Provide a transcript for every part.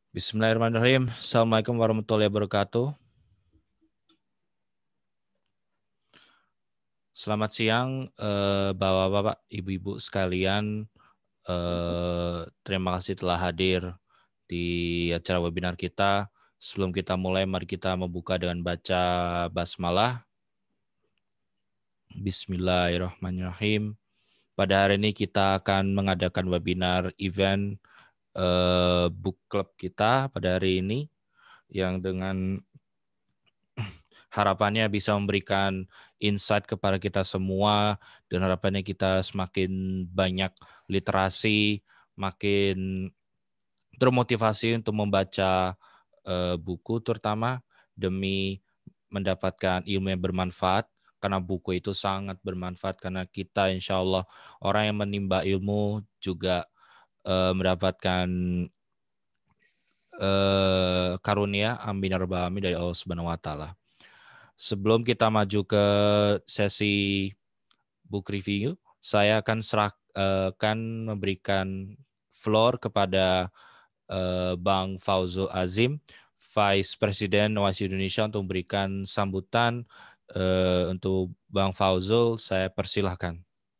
Bismillahirrahmanirrahim. Assalamualaikum warahmatullahi wabarakatuh. Selamat siang, Bapak-bapak, Ibu-ibu sekalian. Terima kasih telah hadir di acara webinar kita. Sebelum kita mulai, mari kita membuka dengan baca basmalah. Bismillahirrahmanirrahim. Pada hari ini kita akan mengadakan webinar event book club kita pada hari ini, yang dengan harapannya bisa memberikan insight kepada kita semua, dan harapannya kita semakin banyak literasi, makin termotivasi untuk membaca buku, terutama demi mendapatkan ilmu yang bermanfaat, karena buku itu sangat bermanfaat, karena kita insya Allah orang yang menimba ilmu juga mendapatkan karunia amin ya rabbal alamin dari Allah Subhanahu wa taala. Sebelum kita maju ke sesi book review, saya akan memberikan floor kepada Bang Fauzul Azim, Vice President OIC Indonesia, untuk memberikan sambutan. Untuk Bang Fauzul, saya persilahkan.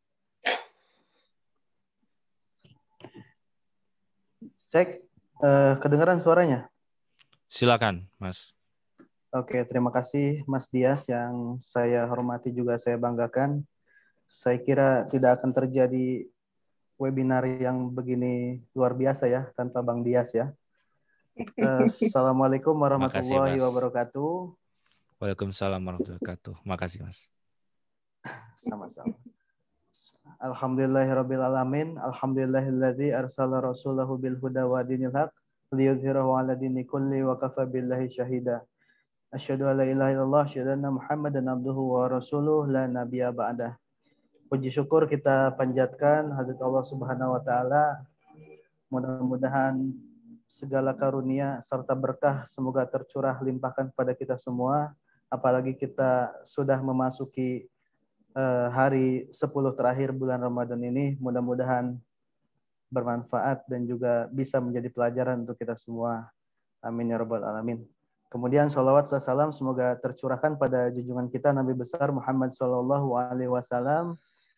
Cek, kedengaran suaranya? Silakan, Mas. Oke, terima kasih Mas Dias yang saya hormati juga saya banggakan. Saya kira tidak akan terjadi webinar yang begini luar biasa ya tanpa Bang Dias ya. Assalamualaikum Makasih, warahmatullahi Mas. wabarakatuh. Waalaikumsalam warahmatullahi wabarakatuh. Makasih, Mas. Sama-sama. Alhamdulillahirabbil alamin. Alhamdulillahilladzi arsala rasulahu bil huda wa dinil haq liyudhhirahu 'ala dini kulli wa kafa billahi syahida. Asyhadu an la ilaha illallah, asyhadu anna Muhammadan abduhu wa rasuluh, la nabiyya ba'dah. Puji syukur kita panjatkan hadirat Allah Subhanahu wa taala. Mudah-mudahan segala karunia serta berkah semoga tercurah limpahkan kepada kita semua, apalagi kita sudah memasuki hari 10 terakhir bulan Ramadan ini. Mudah-mudahan bermanfaat dan juga bisa menjadi pelajaran untuk kita semua. Amin ya rabbal alamin. Kemudian salawat salam semoga tercurahkan pada junjungan kita Nabi besar Muhammad Shallallahu Alaihi Wasallam,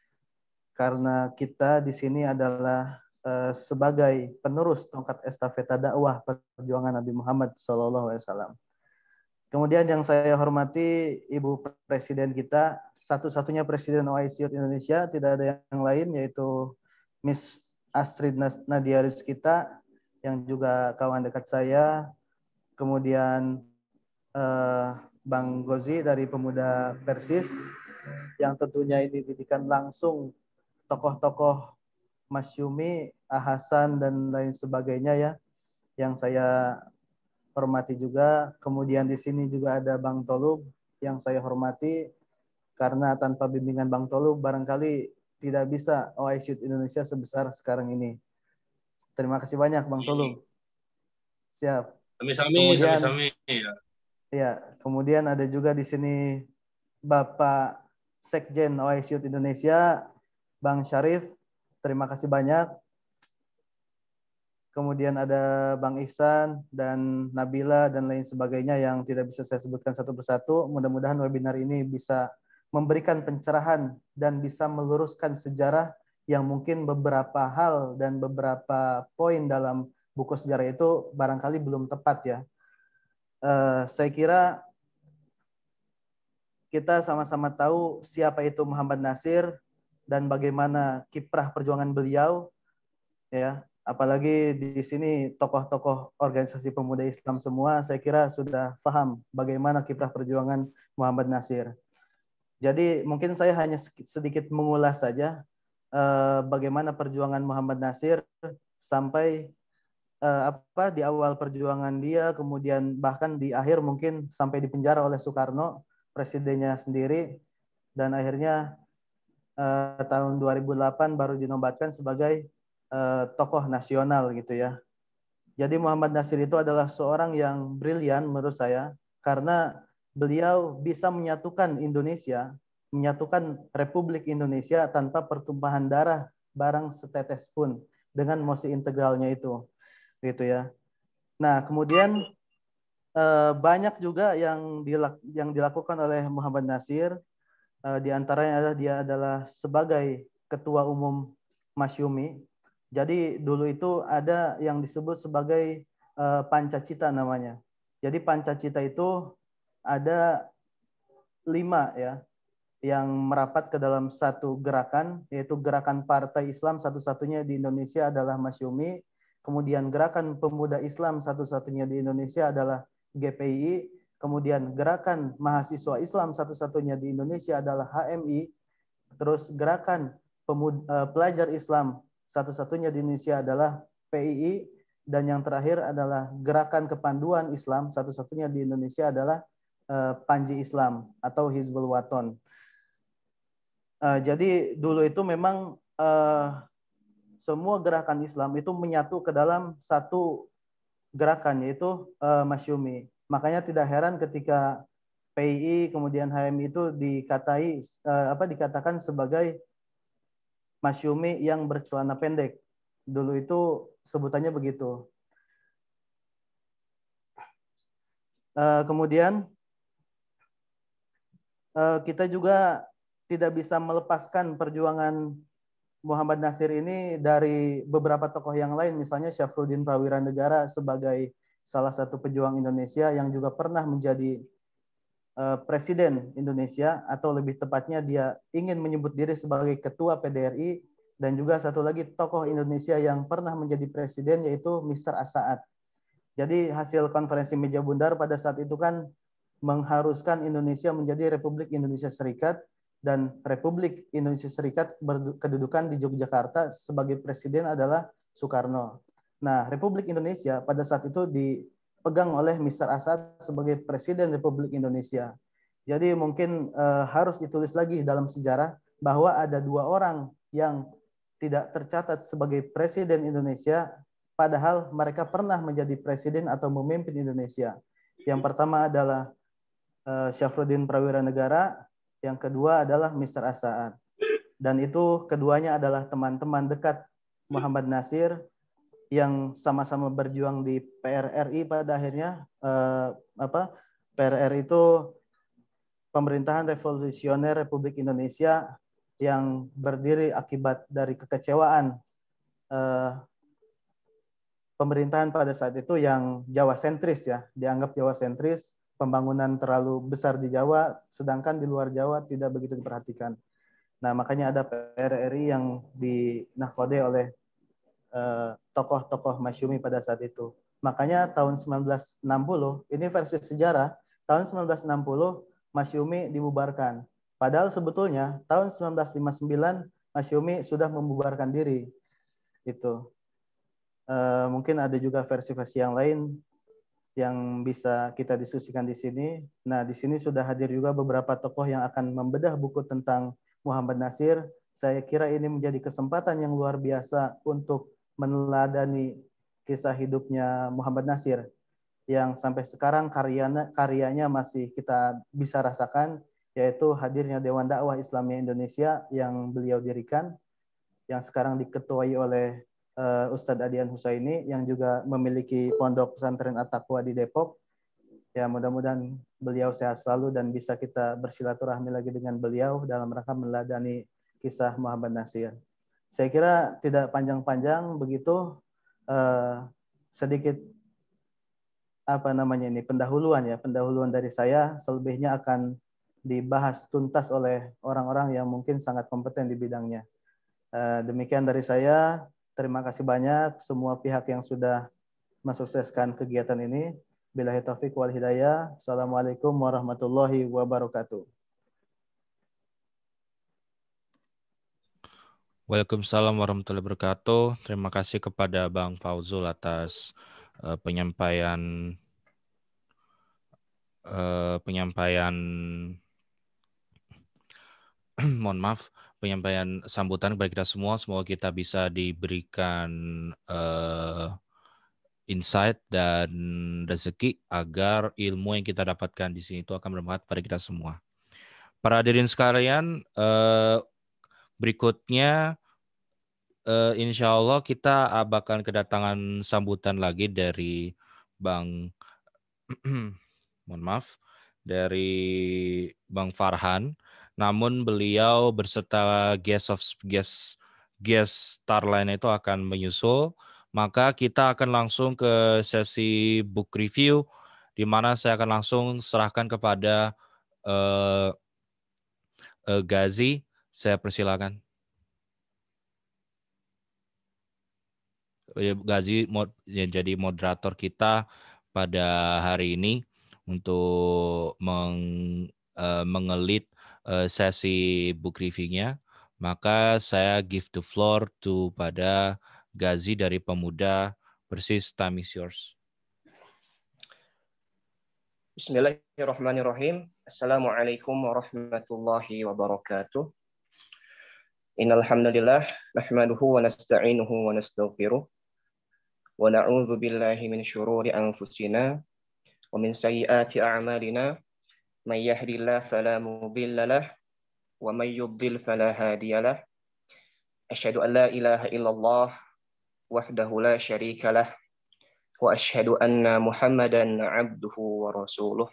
karena kita di sini adalah sebagai penerus tongkat estafeta dakwah perjuangan Nabi Muhammad Shallallahu Alaihi Wasallam. Kemudian yang saya hormati Ibu Presiden kita, satu-satunya Presiden OIC Youth Indonesia, tidak ada yang lain, yaitu Miss Astrid Nadia Rizkita, yang juga kawan dekat saya. Kemudian Bang Gozi dari Pemuda Persis, yang tentunya ini didikan langsung tokoh-tokoh Mas Yumi, Hasan, dan lain sebagainya ya, yang saya hormati juga. Kemudian di sini juga ada Bang Tolub yang saya hormati, karena tanpa bimbingan Bang Tolub barangkali tidak bisa OIC Indonesia sebesar sekarang ini. Terima kasih banyak Bang Tolub. Siap. Sami-sami. Ya, kemudian ada juga di sini Bapak Sekjen OIC Indonesia, Bang Syarif. Terima kasih banyak. Kemudian ada Bang Ihsan dan Nabila dan lain sebagainya yang tidak bisa saya sebutkan satu persatu. Mudah-mudahan webinar ini bisa memberikan pencerahan dan bisa meluruskan sejarah yang mungkin beberapa hal dan beberapa poin dalam buku sejarah itu barangkali belum tepat ya. Saya kira kita sama-sama tahu siapa itu Muhammad Nasir dan bagaimana kiprah perjuangan beliau ya. Apalagi di sini tokoh-tokoh organisasi pemuda Islam semua, saya kira sudah paham bagaimana kiprah perjuangan Muhammad Nasir. Jadi mungkin saya hanya sedikit mengulas saja bagaimana perjuangan Muhammad Nasir sampai di awal perjuangan dia, kemudian bahkan di akhir mungkin sampai dipenjara oleh Soekarno, presidennya sendiri, dan akhirnya tahun 2008 baru dinobatkan sebagai tokoh nasional gitu ya. Jadi Muhammad Nasir itu adalah seorang yang brilian menurut saya, karena beliau bisa menyatukan Indonesia, menyatukan Republik Indonesia tanpa pertumpahan darah barang setetes pun, dengan mosi integralnya itu gitu ya. Nah, kemudian banyak juga yang dilakukan oleh Muhammad Nasir. Di antaranya adalah dia adalah sebagai ketua umum Masyumi. Jadi dulu itu ada yang disebut sebagai Pancacita namanya. Jadi Pancacita itu ada 5 ya yang merapat ke dalam satu gerakan, yaitu gerakan Partai Islam satu-satunya di Indonesia adalah Masyumi. Kemudian gerakan Pemuda Islam satu-satunya di Indonesia adalah GPI. Kemudian gerakan Mahasiswa Islam satu-satunya di Indonesia adalah HMI. Terus gerakan Pelajar Islam satu-satunya di Indonesia adalah PII. Dan yang terakhir adalah gerakan Kepanduan Islam satu-satunya di Indonesia adalah Panji Islam atau Hizbul Waton. Jadi dulu itu memang semua gerakan Islam itu menyatu ke dalam satu gerakan, yaitu Masyumi. Makanya tidak heran ketika PII kemudian HMI itu dikatakan sebagai Masyumi yang bercelana pendek. Dulu itu sebutannya begitu. Kemudian kita juga tidak bisa melepaskan perjuangan Muhammad Nasir ini dari beberapa tokoh yang lain, misalnya Syafruddin Prawiranegara sebagai salah satu pejuang Indonesia yang juga pernah menjadi Presiden Indonesia, atau lebih tepatnya dia ingin menyebut diri sebagai Ketua PDRI, dan juga satu lagi tokoh Indonesia yang pernah menjadi Presiden yaitu Mr. Asaad. Jadi hasil konferensi meja bundar pada saat itu kan mengharuskan Indonesia menjadi Republik Indonesia Serikat, dan Republik Indonesia Serikat berkedudukan di Yogyakarta, sebagai presiden adalah Soekarno. Nah, Republik Indonesia pada saat itu dipegang oleh Mr. Asaad sebagai Presiden Republik Indonesia. Jadi mungkin harus ditulis lagi dalam sejarah bahwa ada 2 orang yang tidak tercatat sebagai Presiden Indonesia, padahal mereka pernah menjadi presiden atau memimpin Indonesia. Yang pertama adalah Syafruddin Prawiranegara, yang kedua adalah Mr. Asaad. Dan itu keduanya adalah teman-teman dekat Muhammad Nasir yang sama-sama berjuang di PRRI pada akhirnya. PRRI itu Pemerintahan Revolusioner Republik Indonesia, yang berdiri akibat dari kekecewaan pemerintahan pada saat itu yang Jawa sentris ya, dianggap Jawa sentris, pembangunan terlalu besar di Jawa, sedangkan di luar Jawa tidak begitu diperhatikan. Nah, makanya ada PRRI yang dinahkodai oleh tokoh-tokoh Masyumi pada saat itu. Makanya tahun 1960, ini versi sejarah, tahun 1960 Masyumi dibubarkan. Padahal sebetulnya tahun 1959 Masyumi sudah membubarkan diri. Itu. Mungkin ada juga versi-versi yang lain yang bisa kita diskusikan di sini. Nah, di sini sudah hadir juga beberapa tokoh yang akan membedah buku tentang Muhammad Nasir. Saya kira ini menjadi kesempatan yang luar biasa untuk meneladani kisah hidupnya Muhammad Nasir, yang sampai sekarang karyanya masih kita bisa rasakan, yaitu hadirnya Dewan Dakwah Islamiyah Indonesia yang beliau dirikan, yang sekarang diketuai oleh Ustadz Adian Husaini, yang juga memiliki pondok pesantren At-Taqwa di Depok. Ya, mudah-mudahan beliau sehat selalu dan bisa kita bersilaturahmi lagi dengan beliau dalam rangka meneladani kisah Muhammad Nasir. Saya kira tidak panjang-panjang begitu, sedikit pendahuluan dari saya. Selebihnya akan dibahas tuntas oleh orang-orang yang mungkin sangat kompeten di bidangnya. Demikian dari saya. Terima kasih banyak semua pihak yang sudah mensukseskan kegiatan ini. Billahi taufiq wal hidayah. Assalamualaikum warahmatullahi wabarakatuh. Waalaikumsalam warahmatullahi wabarakatuh. Terima kasih kepada Bang Fauzul atas penyampaian mohon maaf, penyampaian sambutan kepada kita semua. Semoga kita bisa diberikan insight dan rezeki agar ilmu yang kita dapatkan di sini itu akan bermanfaat pada kita semua. Para hadirin sekalian, berikutnya insya Allah kita akan kedatangan sambutan lagi dari Bang mohon maaf, dari Bang Farhan. Namun beliau berserta guest star lain itu akan menyusul. Maka kita akan langsung ke sesi book review, di mana saya akan langsung serahkan kepada Gazi. Saya persilakan. Gazi jadi moderator kita pada hari ini untuk mengelit sesi book review-nya. Maka saya give the floor to pada Gazi dari Pemuda Persis. Time is yours. Bismillahirrahmanirrahim. Assalamualaikum warahmatullahi wabarakatuh. Innal hamdalillah nahmaduhu wa nasta'inuhu wa nastaghfiruh wa na'udzu billahi min syururi anfusina wa min sayyiati a'malina may yahdihillahu fala mudilla lahu wa may yudlil fala hadiyalah. Asyhadu an la ilaha illallah wahdahu la syarika lah wa asyhadu anna Muhammadan abduhu wa rasuluh.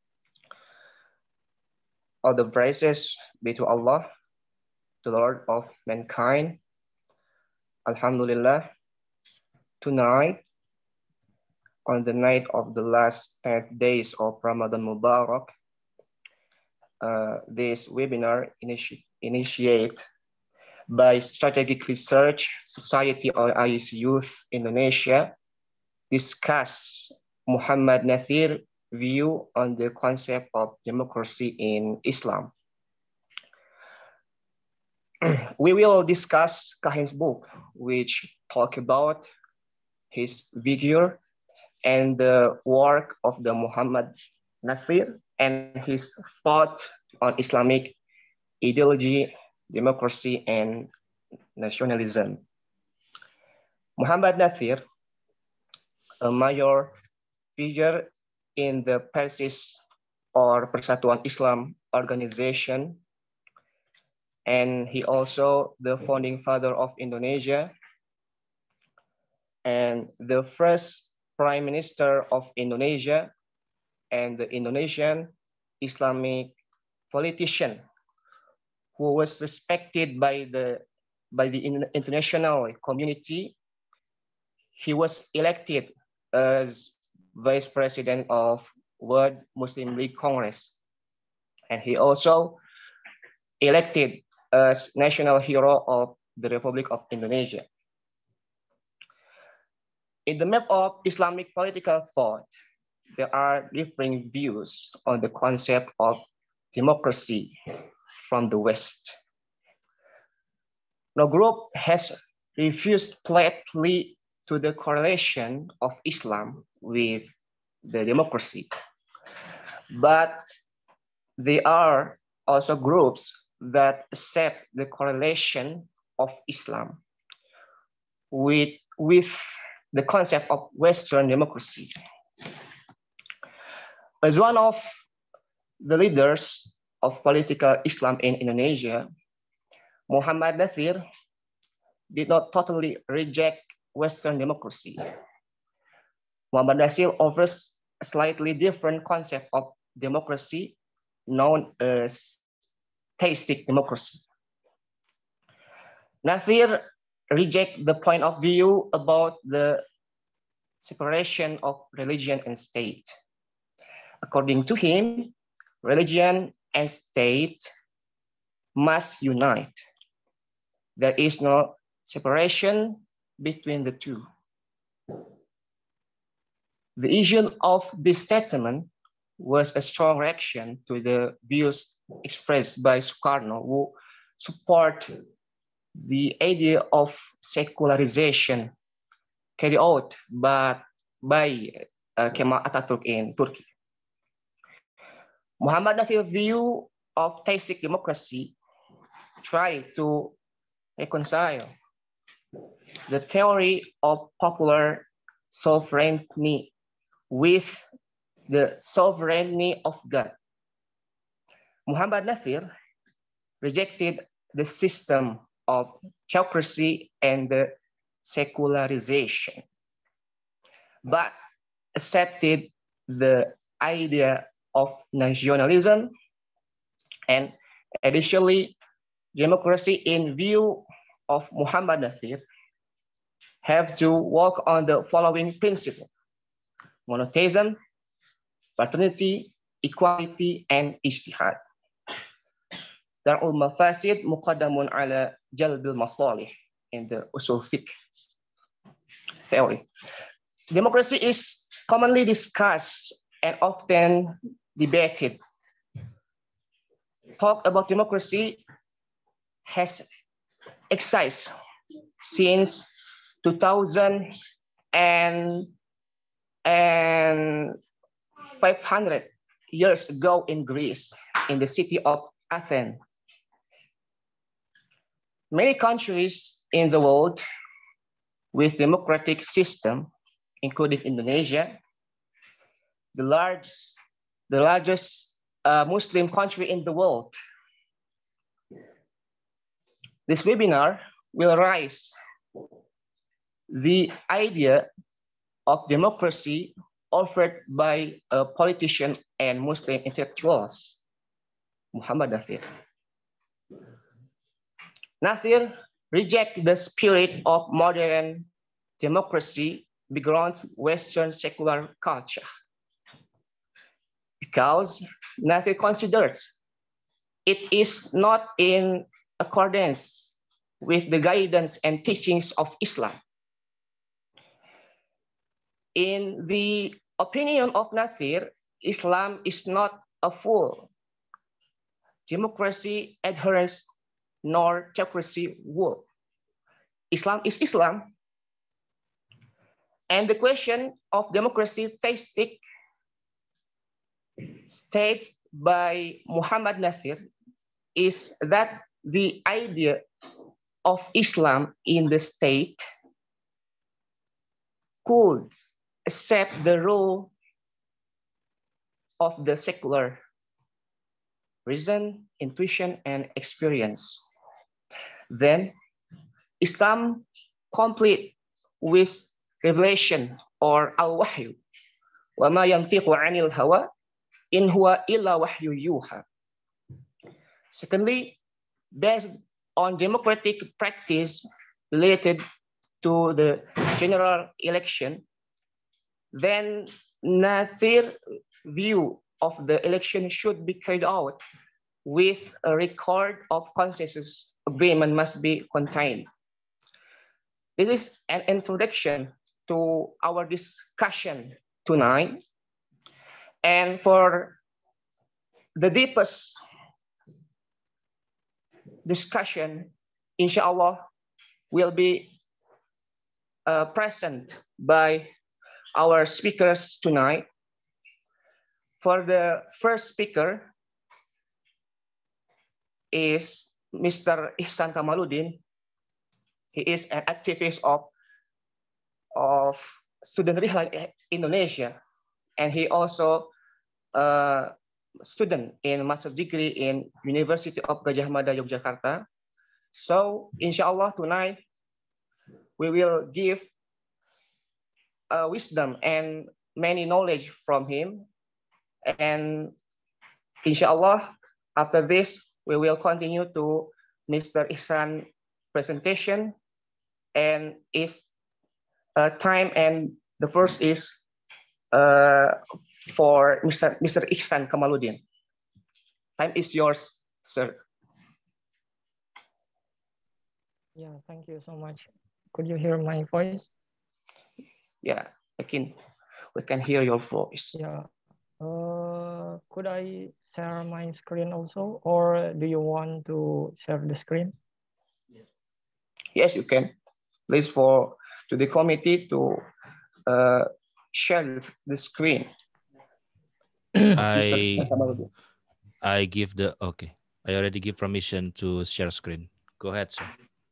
All the praises be to Allah, the Lord of mankind. Alhamdulillah, tonight, on the night of the last 10 days of Ramadan Mubarak, this webinar initiated by Strategic Research Society of IS Youth Indonesia discuss Muhammad Nathir view on the concept of democracy in Islam. We will discuss Kahin's book, which talk about his vigor and the work of the Muhammad Nathir and his thought on Islamic ideology, democracy, and nationalism. Muhammad Nathir, a major figure in the Persis or Persatuan Islam organization, and he also the founding father of Indonesia and the first prime minister of Indonesia and the Indonesian Islamic politician who was respected by the international community. He was elected as vice president of World Muslim League Congress, and he also elected as national hero of the Republic of Indonesia. In the map of Islamic political thought, there are differing views on the concept of democracy from the West. No group has refused flatly to the correlation of Islam with the democracy, but there are also groups that accept the correlation of Islam with the concept of Western democracy. As one of the leaders of political Islam in Indonesia, Muhammad Nathir did not totally reject Western democracy. Muhammad Nathir offers a slightly different concept of democracy known as theistic democracy. Nathir rejects the point of view about the separation of religion and state. According to him, religion and state must unite. There is no separation between the two. The issue of this statement was a strong reaction to the views expressed by Sukarno, who support the idea of secularization carried out by Kemal Atatürk in Turkey. Muhammad Nathir's view of theistic democracy tried to reconcile the theory of popular sovereignty with the sovereignty of God. Muhammad Nathir rejected the system of theocracy and the secularization. But accepted the idea of nationalism, and additionally, democracy in view of Muhammad Nathir have to work on the following principle: monotheism, fraternity, equality, and ijtihad. Dar'ul mafasid muqaddamun ala jalbil masalih in the usul fiqh theory. Democracy is commonly discussed and often debated. Talk about democracy has existed since 2000 and 500 years ago in Greece, in the city of Athens. Many countries in the world with democratic system, including Indonesia, the largest Muslim country in the world. This webinar will raise the idea of democracy offered by a politician and Muslim intellectuals, Muhammad Nathir. Nathir rejects the spirit of modern democracy background Western secular culture because Nathir considers it is not in accordance with the guidance and teachings of Islam. In the opinion of Nathir, Islam is not a full democracy adherence nor theocracy rule. Islam is Islam. And the question of democracy theistic stated by Muhammad Nathir is that the idea of Islam in the state could accept the role of the secular reason, intuition, and experience. Then Islam complete with revelation or al-wahyu. Wa ma yantiqu 'anil hawa in huwa illa wahyu yuha. Secondly, based on democratic practice related to the general election, then Nathir view of the election should be carried out with a record of consensus agreement must be contained. This is an introduction to our discussion tonight. And for the deepest discussion, inshallah, will be present by our speakers tonight. For the first speaker is Mr. Ihsan Kamaluddin. He is an activist of Student Rihla Indonesia, and he also a student in master's degree in University of Gadjah Mada, Yogyakarta. So, inshallah, tonight we will give wisdom and many knowledge from him. And inshallah, after this, we will continue to Mr. Ihsan presentation. And is time, and the first is for Mr. Ihsan Kamaluddin. Time is yours, sir. Yeah, thank you so much. Could you hear my voice? Yeah, we can hear your voice. Yeah. Could I share my screen also, or do you want to share the screen? Yes, you can. Please to the committee to share the screen. I give the okay. I already give permission to share screen. Go ahead, sir.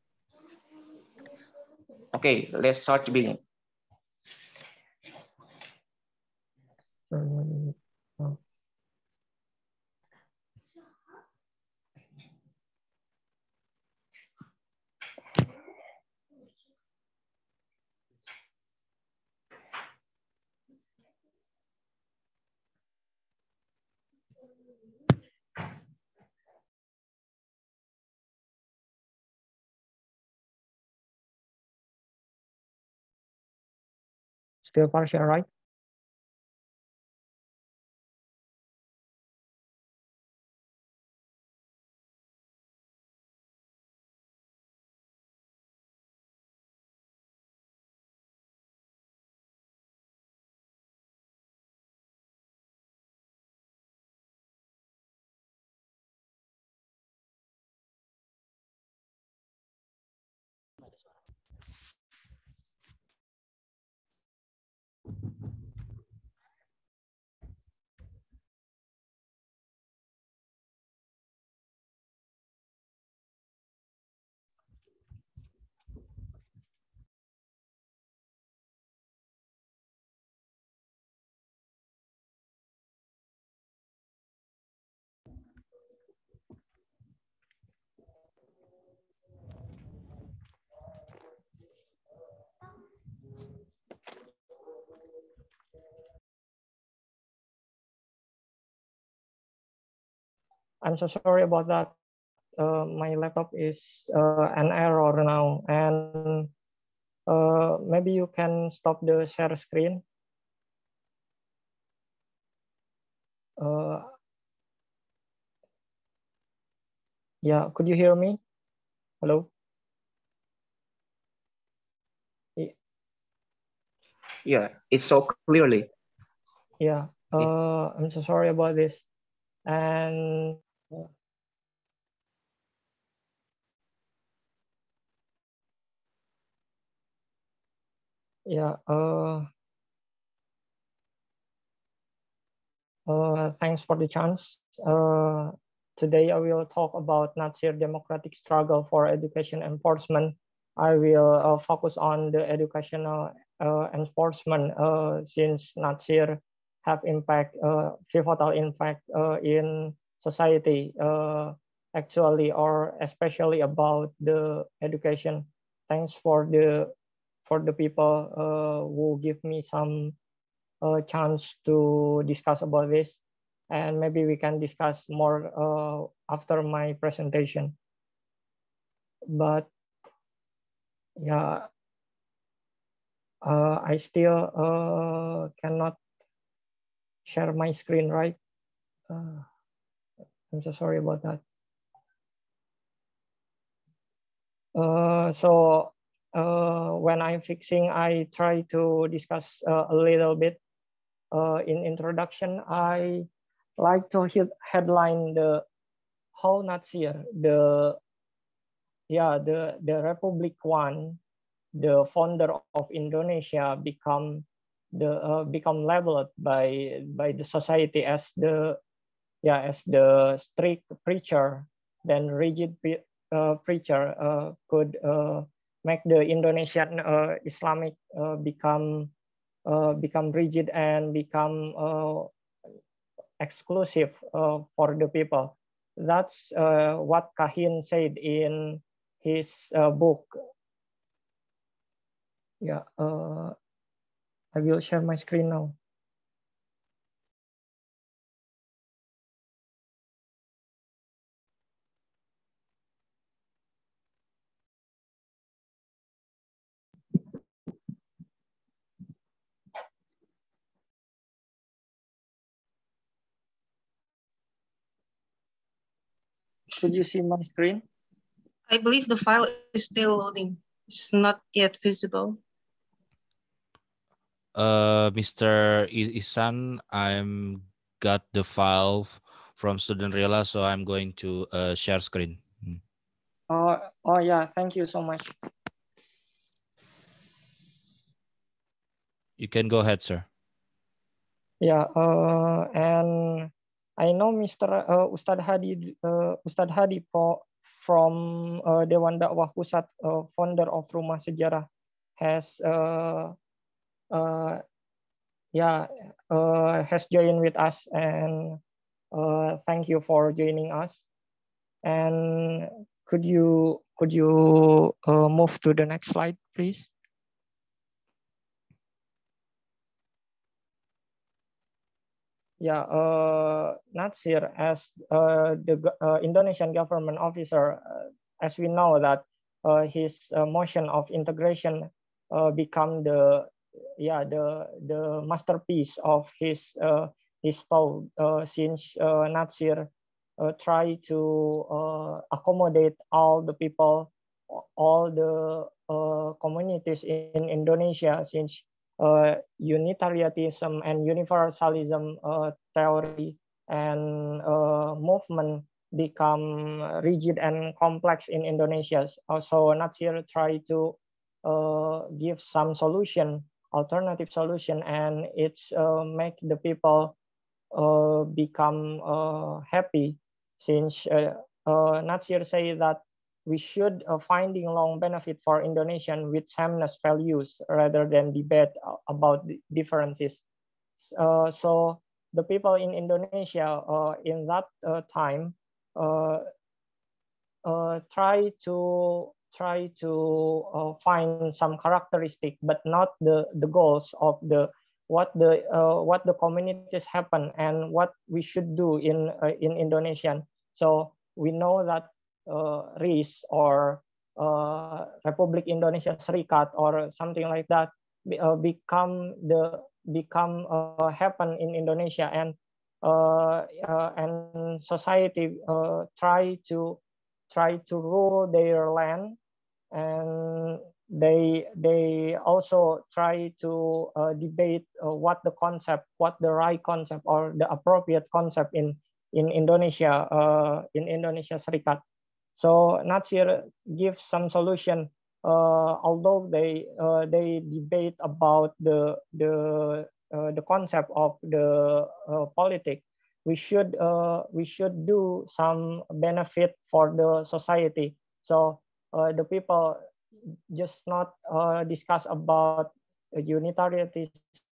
Okay, let's start to begin. Still partial, right? I'm so sorry about that. My laptop is an error now, and maybe you can stop the share screen. Yeah, could you hear me? Hello? Yeah, it's so clearly. Yeah, I'm so sorry about this. And yeah, thanks for the chance. Today I will talk about Natsir democratic struggle for education enforcement. I will focus on the educational enforcement since Natsir have impact, pivotal impact in society, actually or especially about the education. Thanks for the people who give me some chance to discuss about this, and maybe we can discuss more after my presentation. But yeah, I still cannot share my screen, right? I'm so sorry about that. So when I'm fixing, I try to discuss a little bit. In introduction, I like to headline the how Natsir, the Republic One, the founder of Indonesia, become labeled by the society as the strict preacher, then rigid preacher could make the Indonesian Islamic become rigid and become exclusive for the people. That's what Kahin said in his book. Yeah, I will share my screen now. Could you see my screen? I believe the file is still loading. It's not yet visible. Mr. Isan, I'm got the file from Student Rela, so I'm going to share screen. Oh yeah, thank you so much. You can go ahead, sir. Yeah, and I know Mr. Ustadz Hadi from Dewan Dakwah Pusat, founder of Rumah Sejarah, has has joined with us, and thank you for joining us. And could you move to the next slide, please? Yeah, Natsir as the Indonesian government officer, as we know that his motion of integration become the the masterpiece of his thought, since Natsir try to accommodate all the people, all the communities in Indonesia, since Unitarianism and universalism theory and movement become rigid and complex in Indonesia. So Natsir tried to give some solution, alternative solution, and it's make the people become happy, since Natsir say that we should finding long benefit for Indonesian with sameness values rather than debate about the differences. So the people in Indonesia in that time try to find some characteristic, but not the goals of what the communities happen and what we should do in Indonesian. So we know that RIS or Republik Indonesia Serikat or something like that happen in Indonesia, and society try to rule their land, and they also try to debate what the right concept or the appropriate concept in Indonesia, in Indonesia Serikat. So Natsir gives some solution, although they debate about the concept of the politics. We should do some benefit for the society. So the people just not discuss about Unitarianism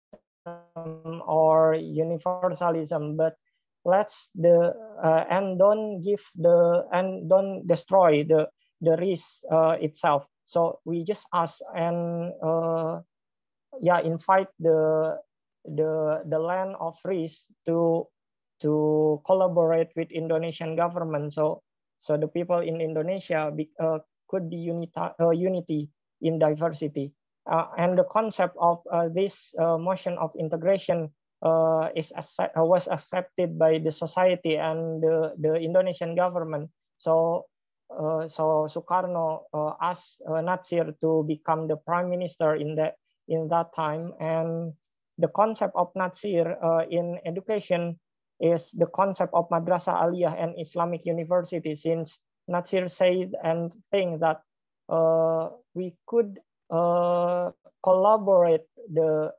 or universalism, but let's don't destroy the RIS itself. So we just ask and invite the land of RIS to collaborate with Indonesian government. So the people in Indonesia could be unity in diversity. And the concept of this motion of integration was accepted by the society and the Indonesian government. So Sukarno asked Natsir to become the prime minister in that time. And the concept of Natsir in education is the concept of Madrasah Aliyah and Islamic University, since Natsir said and think that we could collaborate the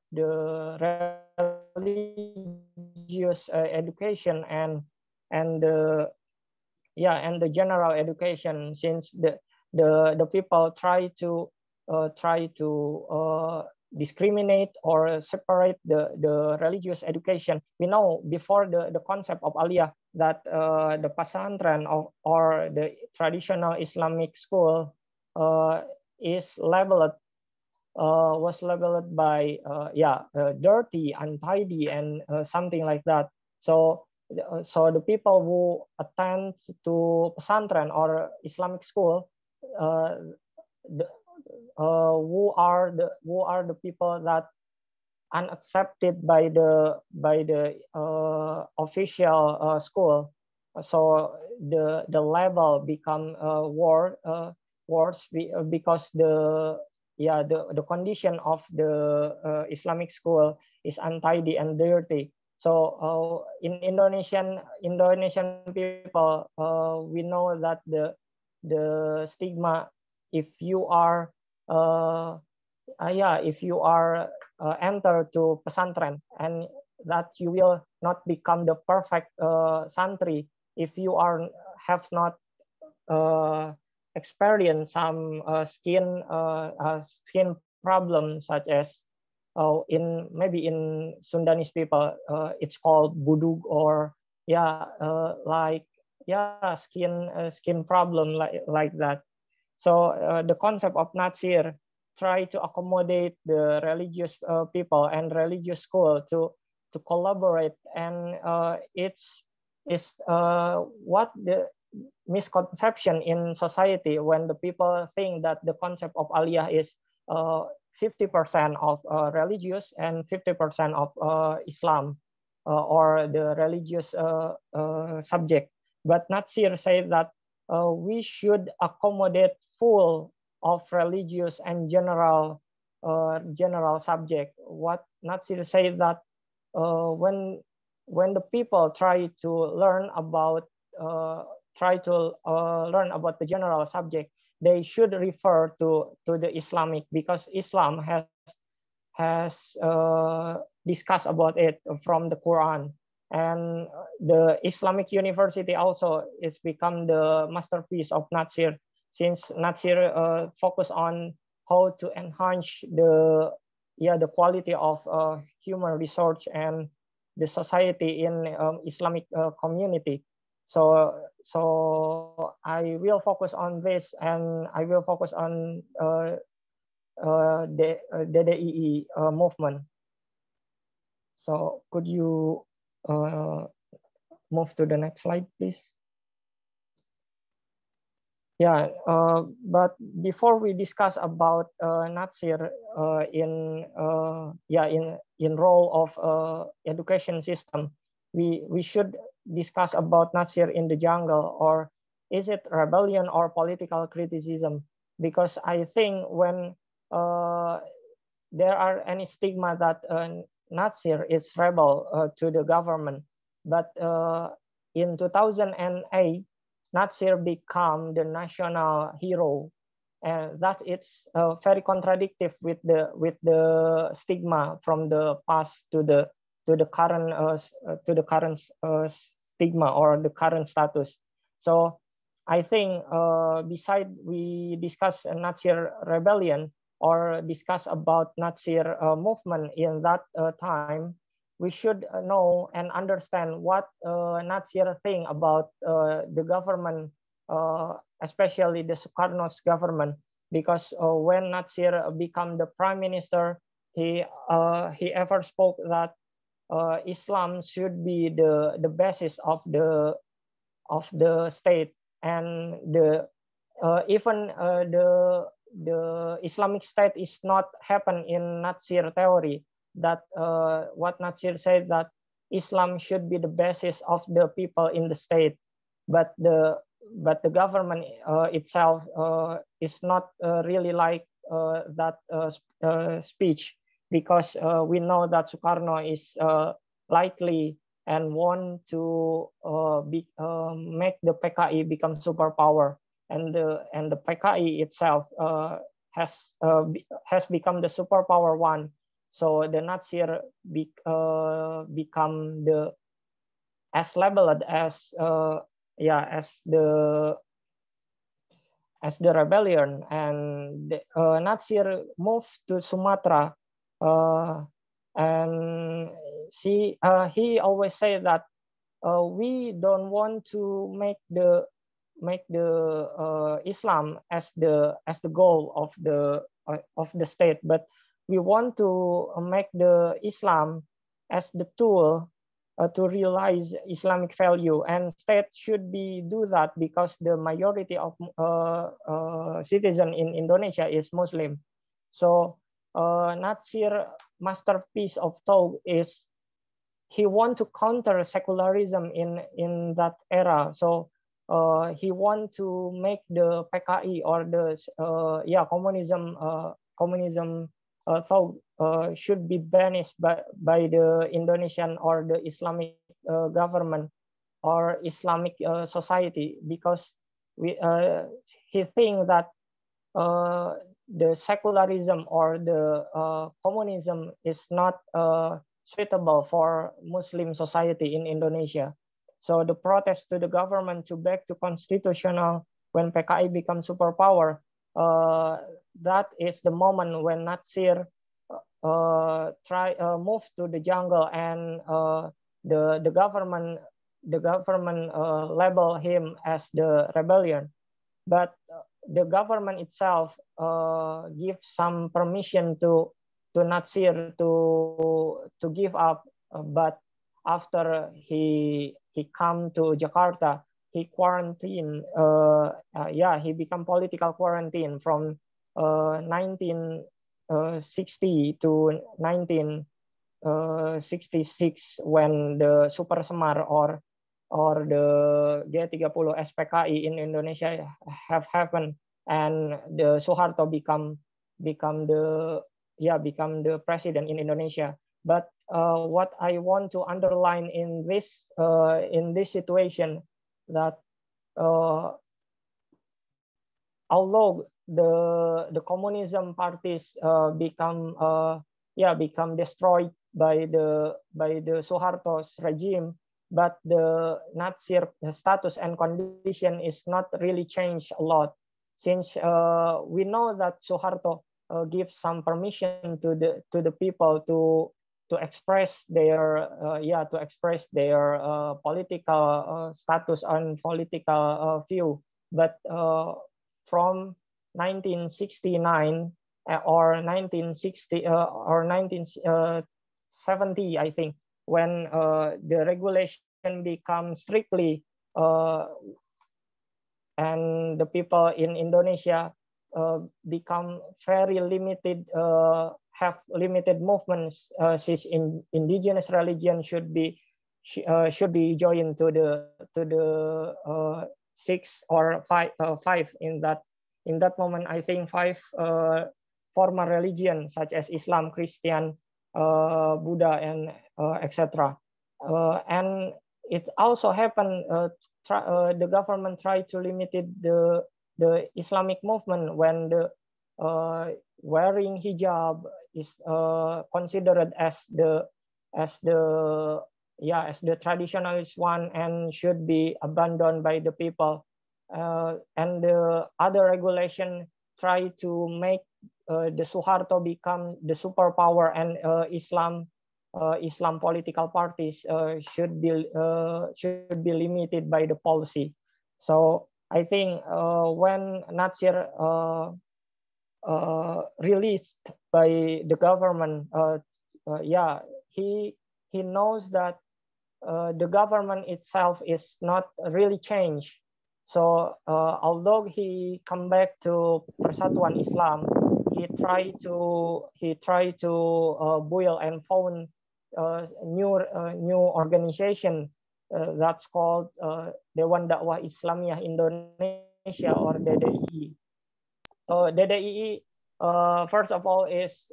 religious education and the general education, since the people try to discriminate or separate the religious education. We know before the concept of Aliyah that the pesantren or the traditional Islamic school was labeled by dirty, untidy, and something like that. So the people who attend to pesantren or Islamic school, who are the people that unaccepted by the official school. So the level become worse because the condition of the Islamic school is untidy and dirty. So in Indonesian people, we know that the stigma, if you are enter to pesantren, and that you will not become the perfect santri if you have not experienced some skin problem, such as in Sundanese people it's called budug, or skin problem like that. So the concept of Natsir try to accommodate the religious people and religious school to collaborate, and it's what the misconception in society when the people think that the concept of Aliyah is 50% of religious and 50% of Islam or the religious subject. But Natsir said that we should accommodate full of religious and general subject. What Natsir said that when the people try to learn about the general subject, they should refer to the Islamic, because Islam has discussed about it from the Quran. And the Islamic University also is become the masterpiece of Natsir, since Natsir focus on how to enhance the quality of human resource and the society in Islamic community. So I will focus on this, and I will focus on the DDII movement. So could you move to the next slide, please? Yeah, but before we discuss about Natsir in role of education system, we should discuss about Natsir in the jungle, or is it rebellion or political criticism? Because I think when there are any stigma that Natsir is rebel to the government, but in 2008, Natsir become the national hero, and that it's very contradictory with the stigma from the past to the current stigma or the current status. So I think beside we discuss Natsir rebellion or discuss about Natsir movement in that time, we should know and understand what Natsir think about the government, especially the Sukarno's government, because when Natsir become the prime minister, he ever spoke that Islam should be the basis of the state, and even the Islamic State is not happen in Natsir theory. That what Natsir said, that Islam should be the basis of the people in the state, but the government itself is not really like that speech, because we know that Sukarno is likely and want to make the PKI become superpower, and the PKI itself has become the superpower one. So the Natsir become the as labeled as the rebellion, and Natsir moved to Sumatra, and he always say that we don't want to make the Islam as the goal of the state, but we want to make the Islam as the tool to realize Islamic value, and state should be do that because the majority of citizen in Indonesia is Muslim. So Natsir masterpiece of thought is he want to counter secularism in that era. So he want to make the PKI or the communism thought should be banished by the Indonesian or the Islamic government or Islamic society, because he think that the secularism or the communism is not suitable for Muslim society in Indonesia. So the protest to the government to back to constitutional when PKI becomes superpower, that is the moment when Natsir move to the jungle, and the government label him as the rebellion, but the government itself give some permission to Natsir to give up, but after he come to Jakarta, he quarantine. He become political quarantine from 19 1960 to 1966 when the Super Semar or the G30 SPKI in Indonesia have happened, and the Suharto become the president in Indonesia. But what I want to underline in this situation, that although the communism parties become destroyed by the Suharto's regime, but the Natsir status and condition is not really changed a lot, since we know that Suharto gives some permission to the people to express their political status and political view. But from 1969 or 1960 or 1970, I think, when the regulation becomes strictly and the people in Indonesia become very limited, have limited movements, since indigenous religion should be joined to the 6 or 5 in that moment. I think 5 formal religion such as Islam, Christian, Buddha, and etc. And it also happened. The government tried to limit the Islamic movement when the wearing hijab is considered as the traditionalist one and should be abandoned by the people. And the other regulation try to make the Suharto become the superpower, and Islam political parties should be limited by the policy. So I think when Natsir released by the government, he knows that the government itself is not really changed. So although he come back to Persatuan Islam, he tried to build and found new organization that's called Dewan Dakwah Islamiyah Indonesia, or DDII. DDII first of all is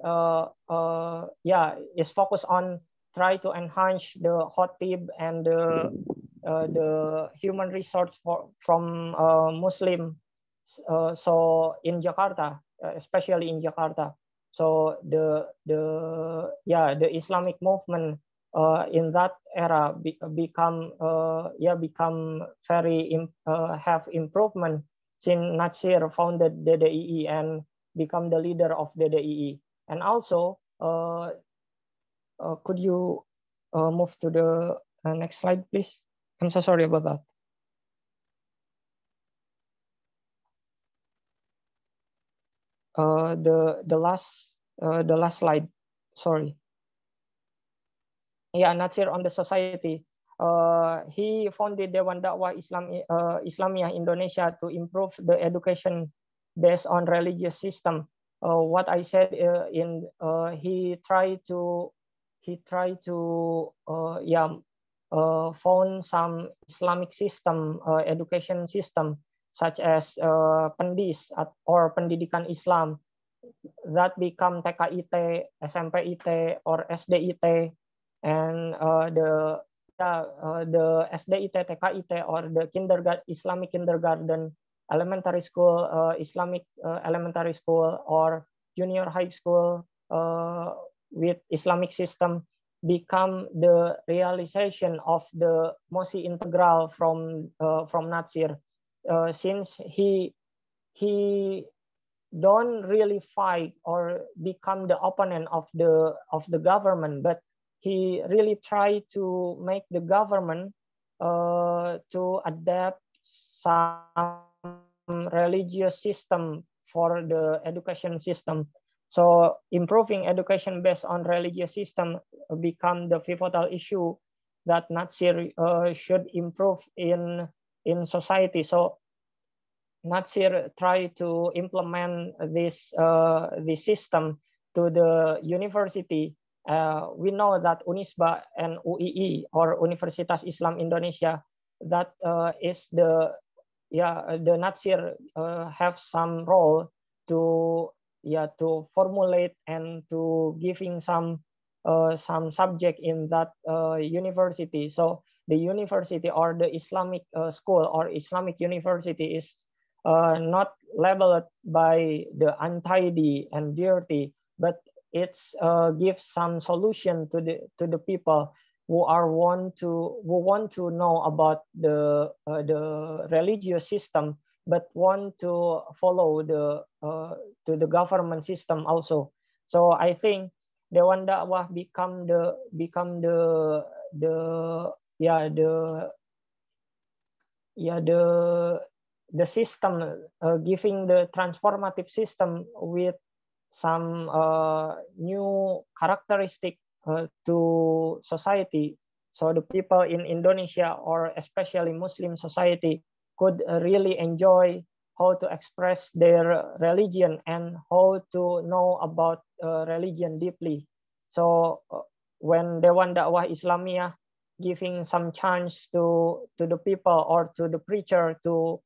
focused on try to enhance the Khotib and the human resource from Muslim. So in Jakarta, especially in Jakarta, so the Islamic movement in that era become very have improvement since Natsir founded DDII and become the leader of DDII. And also, could you move to the next slide, please? I'm so sorry about that. The last slide. Sorry. Yeah, Natsir on the society. He founded Dewan Dakwah Islamiyah Indonesia to improve the education based on religious system. What I said he tried to found some Islamic system, education system, such as Pendis or Pendidikan Islam, that become TKIT, SMPIT, or SDIT, and the SDIT, TKIT, or the Islamic kindergarten, elementary school, Islamic elementary school, or junior high school with Islamic system, become the realization of the Mosi Integral from Natsir, since he don't really fight or become the opponent of the government, but he really tried to make the government to adapt some religious system for the education system. So improving education based on religious system become the pivotal issue that Natsir should improve in society. So Natsir tried to implement this system to the university, we know that Unisba and UII, or Universitas Islam Indonesia, that is the Natsir have some role to formulate and to giving some subject in that university. So the university or the Islamic school or Islamic university is not labeled by the untidy and dirty, but it's gives some solution to the people who want to know about the religious system, but want to follow to the government system also. So I think Dewan Dakwah become the system, giving the transformative system with some new characteristic to society. So the people in Indonesia, or especially Muslim society, could really enjoy how to express their religion and how to know about religion deeply. So when Dewan Dakwah Islamiyah giving some chance to the people or to the preacher to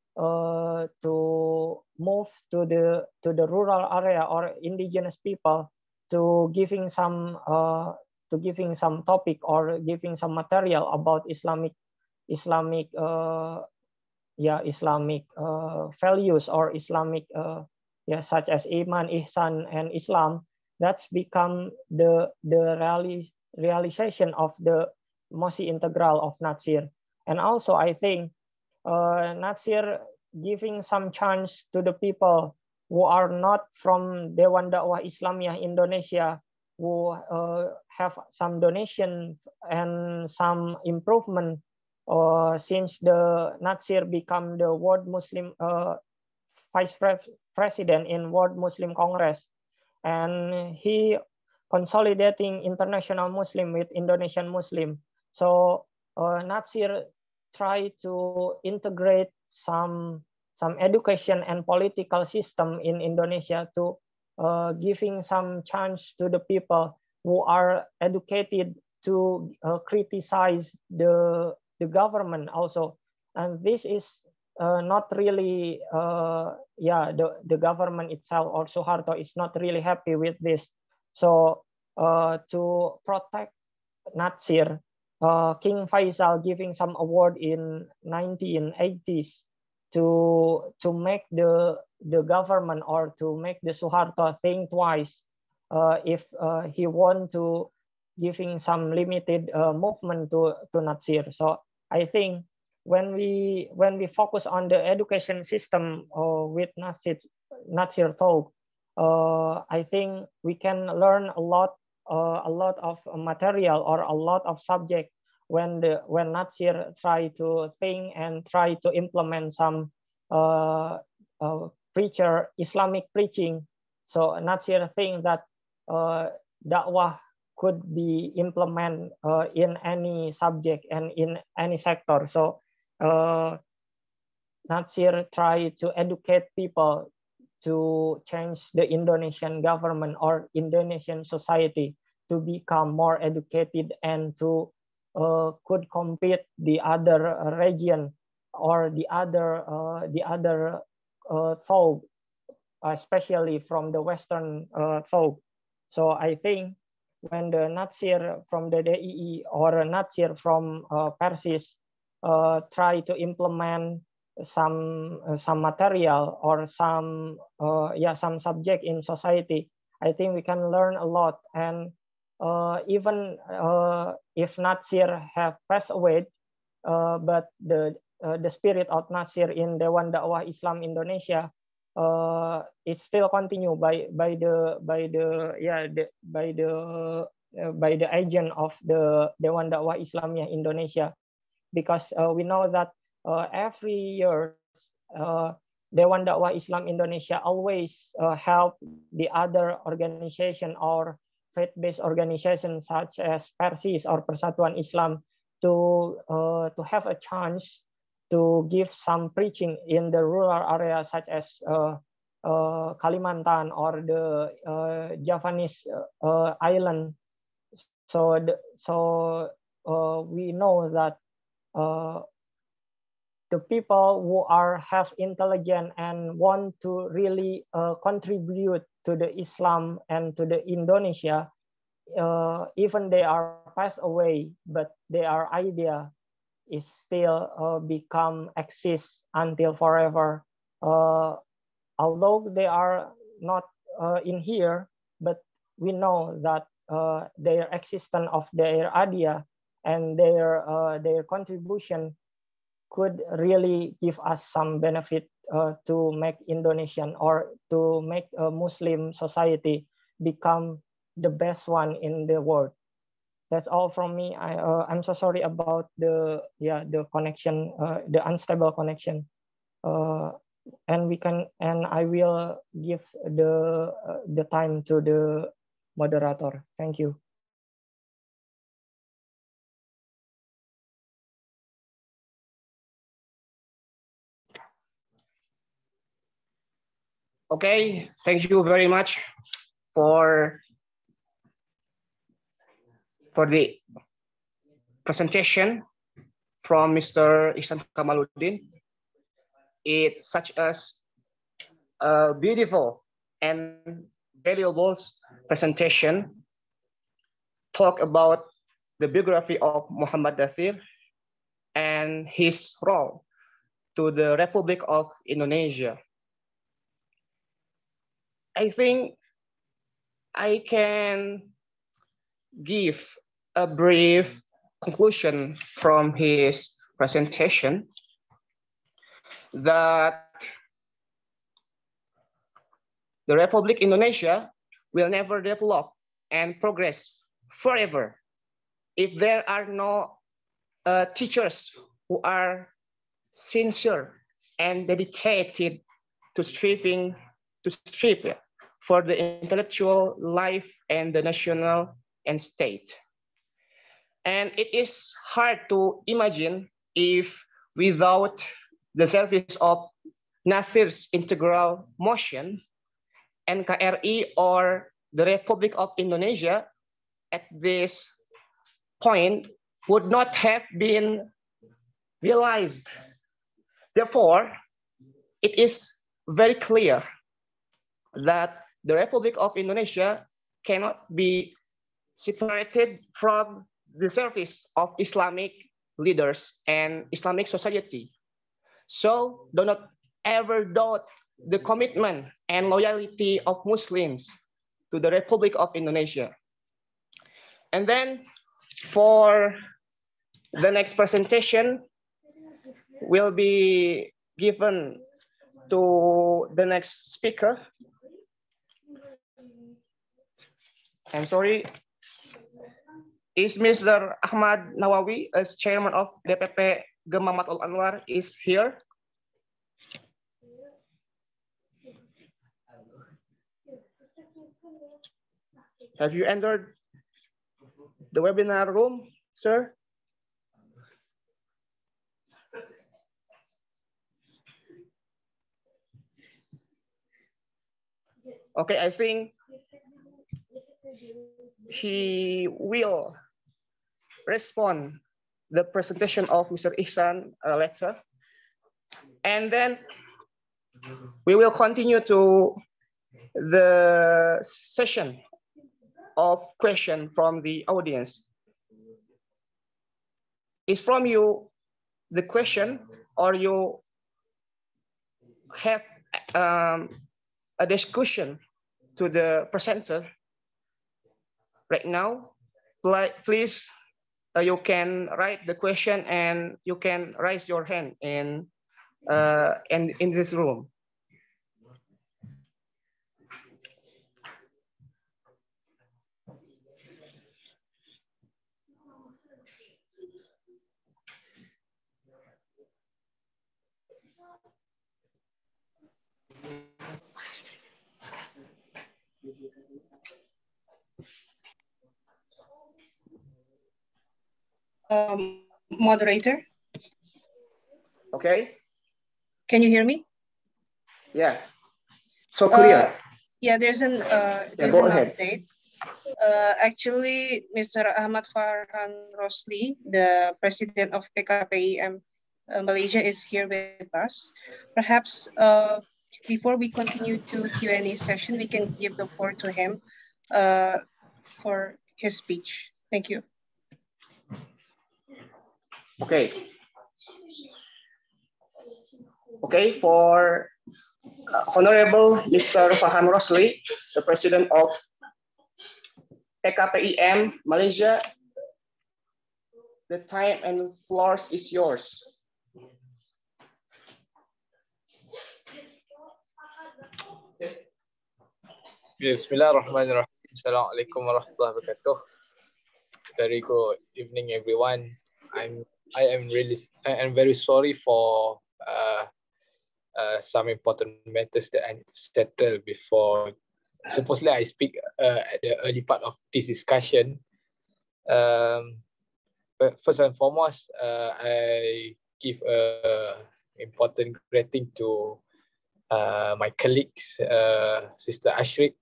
move to the rural area or indigenous people, to giving some topic or giving some material about Islamic values or Islamic such as Iman, Ihsan, and Islam, that's become the realization of the Mosi Integral of Natsir. And also I think Natsir giving some chance to the people who are not from Dewan Dakwah Islamiyah Indonesia, who have some donation and some improvement since the Natsir become the World Muslim Vice President in World Muslim Congress, and he consolidating international Muslim with Indonesian Muslim. So Natsir try to integrate some education and political system in Indonesia to giving some chance to the people who are educated to criticize the government also. And this is not really the government itself or Suharto is not really happy with this. So to protect Natsir, King Faisal giving some award in 1980s to make the government or to make the Suharto think twice if he want to giving some limited movement to Natsir. So I think when we focus on the education system with Natsir talk, I think we can learn a lot of material or a lot of subject when Natsir try to think and try to implement some preacher Islamic preaching. So Natsir think that dakwah could be implemented in any subject and in any sector. So Natsir try to educate people to change the Indonesian government or Indonesian society to become more educated and to could compete the other region or the other folk, especially from the Western folk. So I think when the Natsir from the DII or Natsir from Persis try to implement some material or some subject in society, I think we can learn a lot. And even if Natsir have passed away, but the spirit of Natsir in Dewan Dakwah Islam Indonesia it still continue by the agent of the Dewan Dakwah Islamiyah Indonesia, because we know that every year Dewan Dakwah Islam Indonesia always help the other organization or faith-based organization such as Persis or Persatuan Islam to have a chance to give some preaching in the rural area such as Kalimantan or the Javanese island. So we know that the people who have intelligence and want to really contribute to the Islam and to the Indonesia, even they are passed away, but their idea is still exist until forever. Although they are not in here, but we know that their existence of their idea and their contribution could really give us some benefit to make Indonesian or to make a Muslim society become the best one in the world. That's all from me. I'm so sorry about the connection, the unstable connection. And I will give the time to the moderator. Thank you. Okay, thank you very much for the presentation from Mr. Ihsan Kamaluddin. It's such as a beautiful and valuable presentation. Talk about the biography of Muhammad Dathir and his role to the Republic of Indonesia. I think I can give a brief conclusion from his presentation that the Republic Indonesia will never develop and progress forever if there are no teachers who are sincere and dedicated to strive for the intellectual life and the national and state. And it is hard to imagine if without the service of Nathir's integral motion, NKRI or the Republic of Indonesia at this point would not have been realized. Therefore, it is very clear that the Republic of Indonesia cannot be separated from the service of Islamic leaders and Islamic society. So do not ever doubt the commitment and loyalty of Muslims to the Republic of Indonesia. And then for the next presentation will be given to the next speaker. I'm sorry, is Mr. Ahmad Nawawi as chairman of DPP Gemamat Al-Anwar is here. Have you entered the webinar room, sir? Okay, I think he will respond the presentation of Mr. Ihsan later. And then we will continue to the session of question from the audience. Is from you the question or you have a discussion to the presenter right now? Please, you can write the question and you can raise your hand in this room. Moderator. Okay. Can you hear me? Yeah. so clear. Yeah, there's an go ahead. update. Actually, Mr. Ahmad Farhan Rosli, the president of PKPIM Malaysia, is here with us. Perhaps before we continue to Q&A session, we can give the floor to him for his speech. Thank you. Okay. Okay, for Honorable Mr. Farhan Rosli, the president of PKPIM Malaysia, the time and floor is yours. Bismillahirrahmanirrahim. Assalamualaikum warahmatullahi wabarakatuh. Very good evening, everyone. I am very sorry for some important matters that I need to settle before. Supposedly, I speak at the early part of this discussion. But first and foremost, I give important greeting to my colleagues, Sister Ashrik.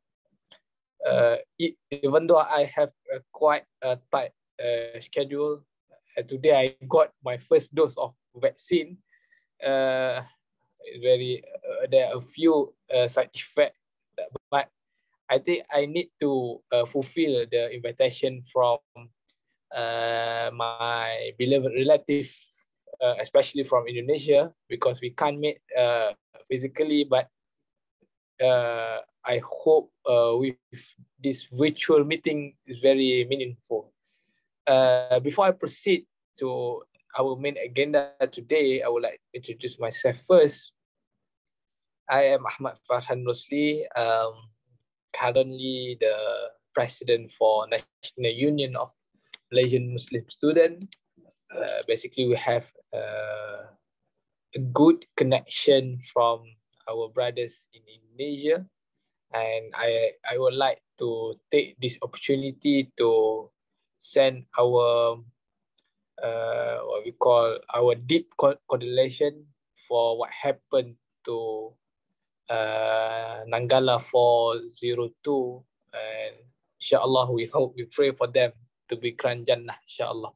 Even though I have quite a tight schedule, today I got my first dose of vaccine. There are a few side effects, but I think I need to fulfill the invitation from my beloved relative, especially from Indonesia, because we can't meet physically, but I hope with this virtual meeting is very meaningful. Before I proceed to our main agenda today, I would like to introduce myself first. I am Ahmad Farhan Rosli, currently the president for National Union of Malaysian Muslim Students. Basically, we have a good connection from our brothers in Indonesia, and I would like to take this opportunity to send our what we call our deep condolation for what happened to Nanggala 402, and inshallah we pray for them to be Grand Jannah, inshallah.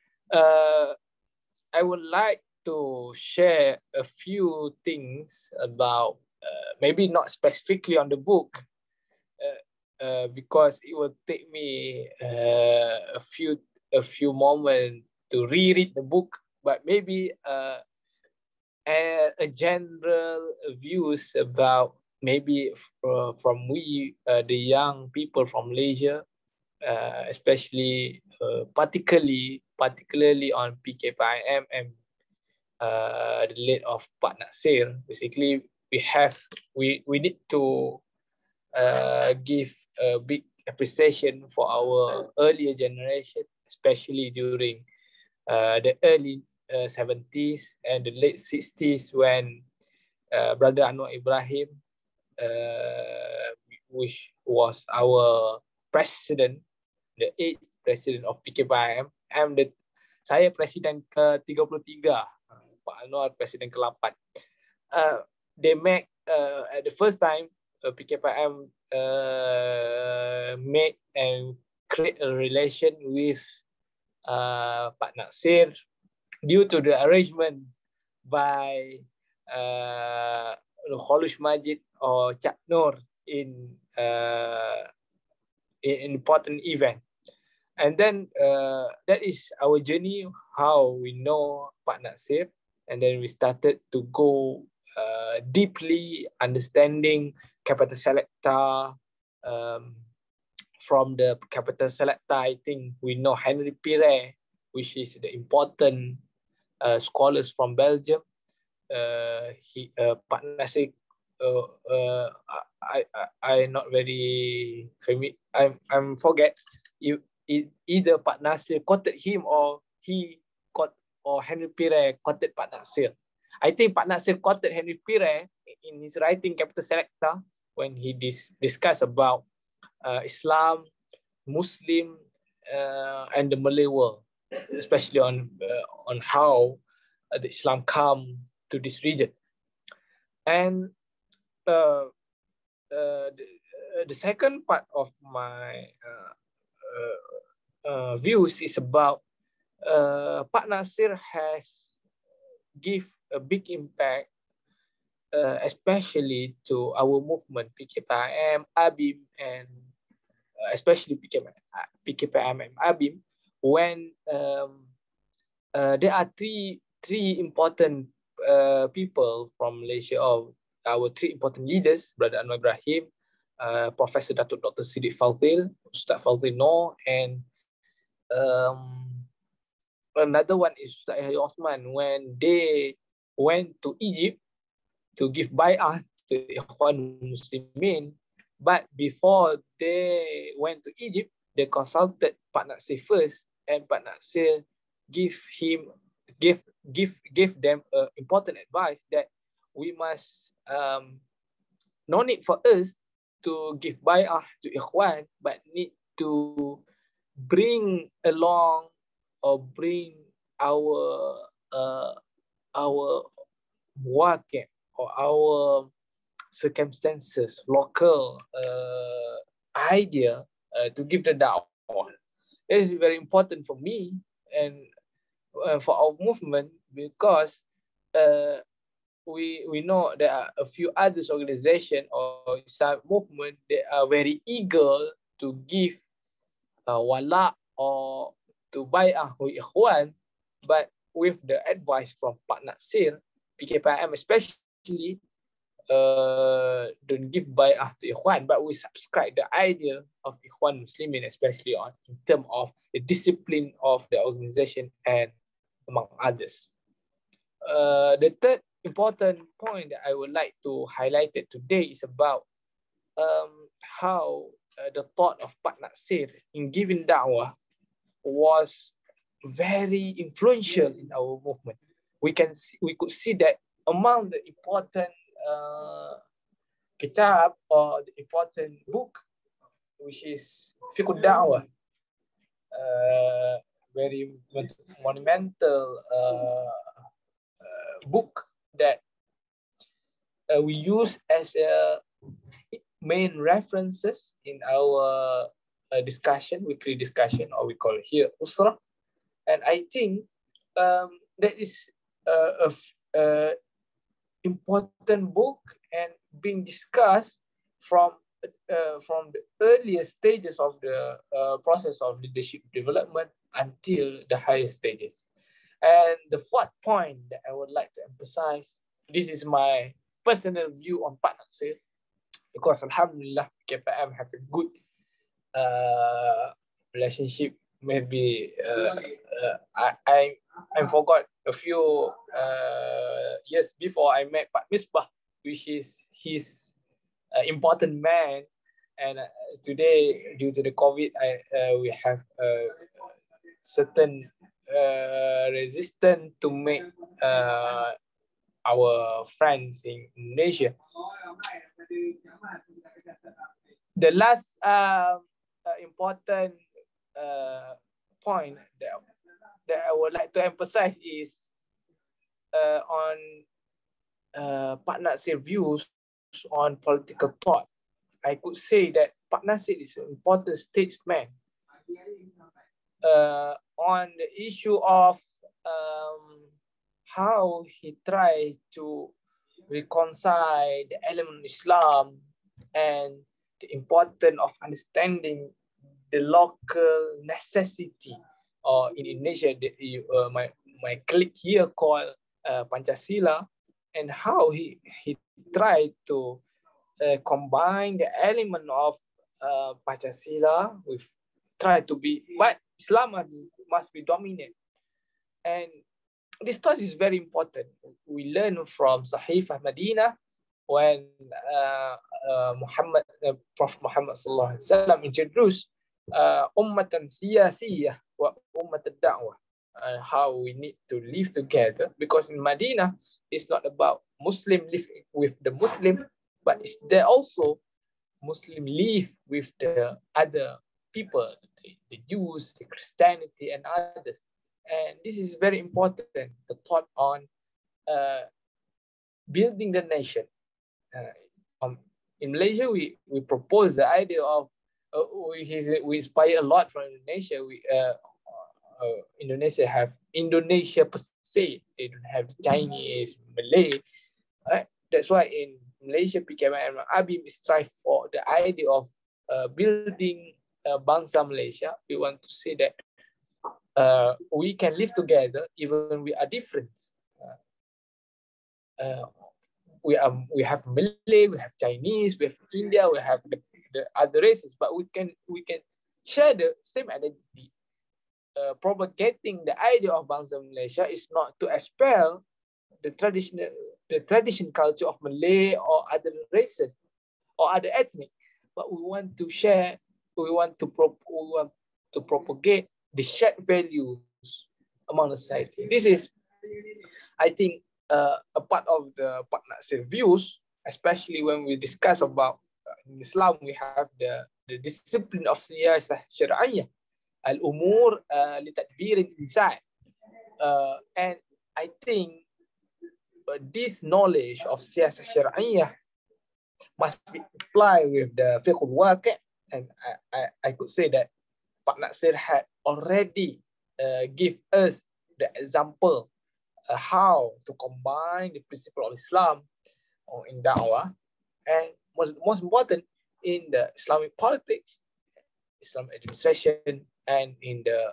I would like to share a few things about maybe not specifically on the book, because it will take me a few moments to reread the book, but maybe a general views about maybe from we the young people from Malaysia, especially particularly on PKPIM and the late of Pak Nasir. Basically, we need to give a big appreciation for our earlier generation, especially during the early 70s and the late 60s when Brother Anwar Ibrahim, which was our president, the 8th president of PKPIM, saya presiden ke-33, Pak Anwar presiden ke-8. They make at the first time PKPIM made and create a relation with Pak Nasir due to the arrangement by Kholush Majid or Cak Nur in important event. And then that is our journey, how we know Pak Nasir, and then we started to go deeply understanding Capital Selecta. From the Capital Selecta, I think we know Henry Pirre, which is the important scholars from Belgium. Pak Nasir, I not very familiar. I'm forget either Pak Nasir quoted him or Henry Pirre quoted Pak Nasir. I think Pak Nasir quoted Henry Pirre in his writing Capital Selecta when he discussed about Islam, Muslim, and the Malay world, especially on how the Islam come to this region. And the second part of my views is about Pak Nasir has give a big impact, especially to our movement PKPIM, ABIM, and especially PKPIM and ABIM, when there are three important people from Malaysia, or our three important leaders, Brother Anwar Ibrahim, Professor Datuk Dr. Siddiq Fadzil, Ustaz Fadzil Noor, and another one is Ustaz Yahya Osman, when they went to Egypt to give bay'ah to Ikhwan Muslimin. But before they went to Egypt, they consulted Pak Nasir first, and Pak Nasir give them important advice that we must no need for us to give bay'ah to Ikhwan, but need to bring along or bring our waqi' or our circumstances, local idea to give the da'wah. It is very important for me and for our movement, because we know there are a few other organizations or Islam movement that are very eager to give wala or to bay'ah with Ikhwan, but with the advice from Pak Nasir, PKPIM especially, don't give bay'ah to Ikhwan, but we subscribe the idea of Ikhwan Muslimin, especially in terms of the discipline of the organization and among others. The third important point that I would like to highlight it today is about how the thought of Pak Nasir in giving da'wah was very influential in our movement. We could see that among the important kitab or the important book, which is Fiqh Da'wah, very monumental book that we use as a main references in our weekly discussion, or we call it here Usra. And I think that is a important book and being discussed from the earliest stages of the process of leadership development until the higher stages. And the fourth point that I would like to emphasize, this is my personal view on Pak Nasir, because Alhamdulillah, KPM have a good relationship. Maybe I forgot a few years before I met Pak Misbah, which is his important man. And today, due to the COVID, we have certain resistance to make our friends in Indonesia. The last important point that I would like to emphasize is on Pak Nasir's views on political thought. I could say that Pak Nasir is an important statesman on the issue of how he tried to reconcile the element of Islam and the importance of understanding the local necessity, or in Indonesia, my colleague here called Pancasila, and how he tried to combine the element of Pancasila with but Islam must be dominant. And this thought is very important. We learn from Sahifah Madinah when Prophet Muhammad sallallahu alaihi wasallam introduced ummatan siyasiyah wa ummatan da'wah, how we need to live together, because in Madinah it's not about Muslim live with the Muslim, but it's there also Muslim live with the other people, the Jews, the Christianity, and others. And this is very important, the thought on building the nation in Malaysia, we propose the idea of we inspire a lot from Indonesia. Indonesia have Indonesia per se. They don't have Chinese, Malay. Right? That's why in Malaysia, PKPIM ABIM strive for the idea of building Bangsa Malaysia. We want to say that we can live together even we are different. We have Malay, we have Chinese, we have India, we have the other races, but we can share the same identity. Propagating the idea of Bangsa Malaysia is not to expel the tradition culture of Malay or other races or other ethnic, but we want to share, we want to propagate the shared values among the society. This is, I think, a part of the Pak Natsir views, especially when we discuss about in Islam, we have the discipline of siyasah syar'iyah, al-umur li tadbir al-insan. And I think this knowledge of siyasah syar'iyah must be applied with the fiqh al-waqi', and I could say that Pak Natsir had already give us the example how to combine the principle of Islam in da'wah, and most important in the Islamic politics, Islamic administration, and in the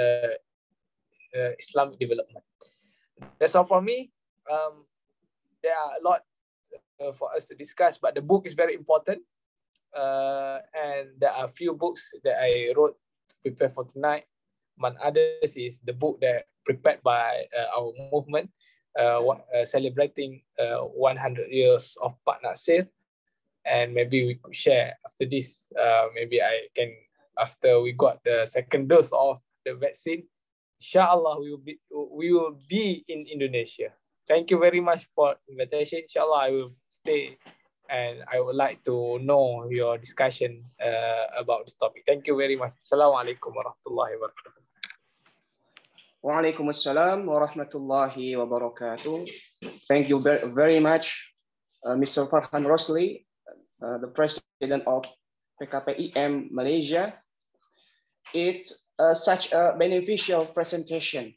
Islamic development. That's all for me. There are a lot for us to discuss, but the book is very important. And there are a few books that I wrote to prepare for tonight. Among others is the book that prepared by our movement, celebrating 100 years of Pak Natsir. And maybe we could share after this. Maybe I can, after we got the second dose of the vaccine, inshallah we will be in Indonesia. Thank you very much for invitation. Inshallah I will stay, and I would like to know your discussion about this topic. Thank you very much. Assalamualaikum warahmatullahi wabarakatuh. Waalaikumsalam warahmatullahi wabarakatuh. Thank you very much, Mr. Farhan Rosli, the president of PKPIM Malaysia. It's such a beneficial presentation.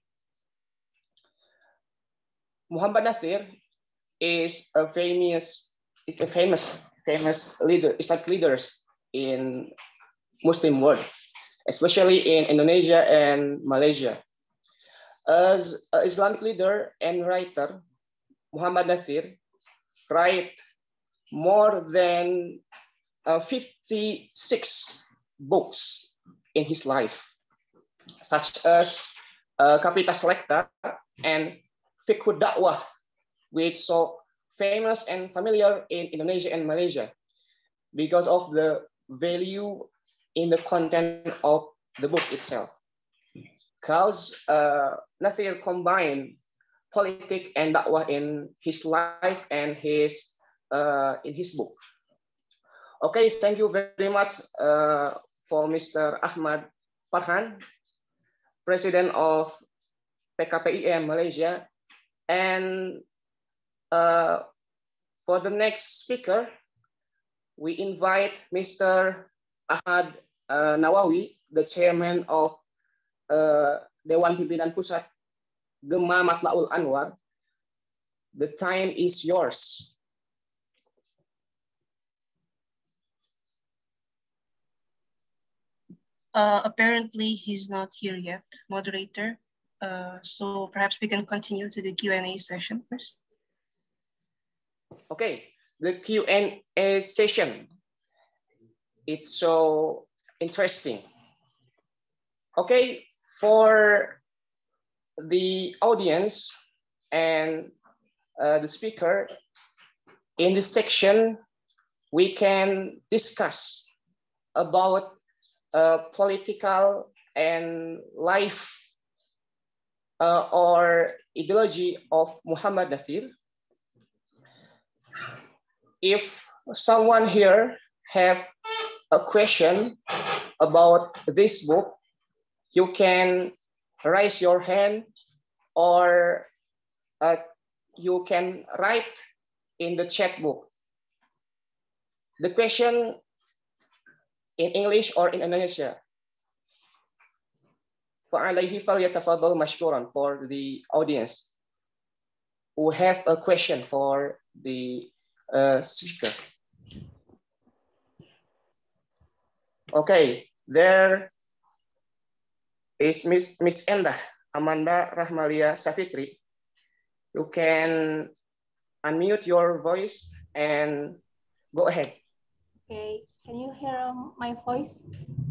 Muhammad Natsir is a famous leader, Islamic leaders in Muslim world, especially in Indonesia and Malaysia. As an Islamic leader and writer, Muhammad Natsir wrote more than 56 books in his life, such as Capita Selecta and Fiqhud Da'wah, which is so famous and familiar in Indonesia and Malaysia because of the value in the content of the book itself. Because Natsir combined politics and da'wah in his life and in his book. Okay, thank you very much for Mr. Ahmad Farhan, President of PKPIM Malaysia. And for the next speaker, we invite Mr. Ahmad Nawawi, the chairman of Dewan Pimpinan Pusat Gema Matlaul Anwar. The time is yours. Apparently he's not here yet, moderator. So perhaps we can continue to the Q&A session first. Okay, the Q&A session. It's so interesting. Okay, for the audience and the speaker, in this section, we can discuss about political and life or ideology of Muhammad Natsir. If someone here have a question about this book, you can raise your hand or you can write in the chat book. the question in English or in Indonesia. فَعَلَيْهِ فَلْيَتَفَضَّلْ مَشْكُورًا for the audience who have a question for the speaker. Okay, there is Miss Endah Amanda Rahmalia Safitri. You can unmute your voice and go ahead. Okay, can you hear my voice?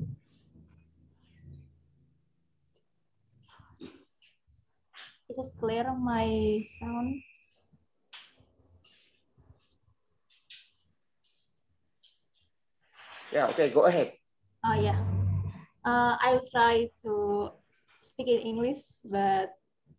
Is it clear my sound? Yeah, okay, go ahead. Oh yeah, I'll try to speak in English, but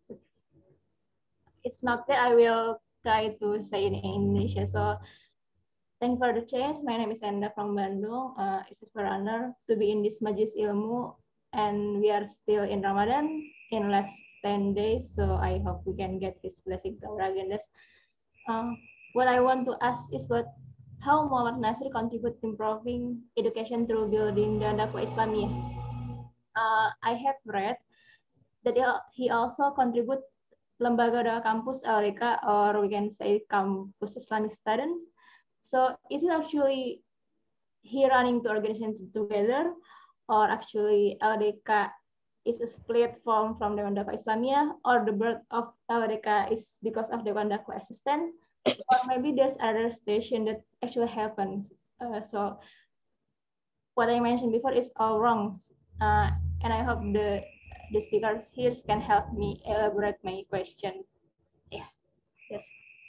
it's not that I will try to say in Indonesia. So thank you for the chance. My name is Enda from Bandung. It's a honor to be in this Majlis Ilmu, and we are still in Ramadan in less 10 days. So I hope we can get this blessing to our agendas. What I want to ask is what how Muhammad Nasir contribute to improving education through building the dakwah Islamiyah. I have read that he also contribute Lembaga Dakwah Kampus LDK, or we can say Kampus Islamic Students. So is it actually he running two organizations together, or actually LDK is a split from Dewan Dakwah Islamiyah, or the birth of LDK is because of Dewan Dakwah existence, or maybe there's another station that actually happens. So what I mentioned before is all wrong, and I hope the speakers here can help me elaborate my question. Yeah, yes.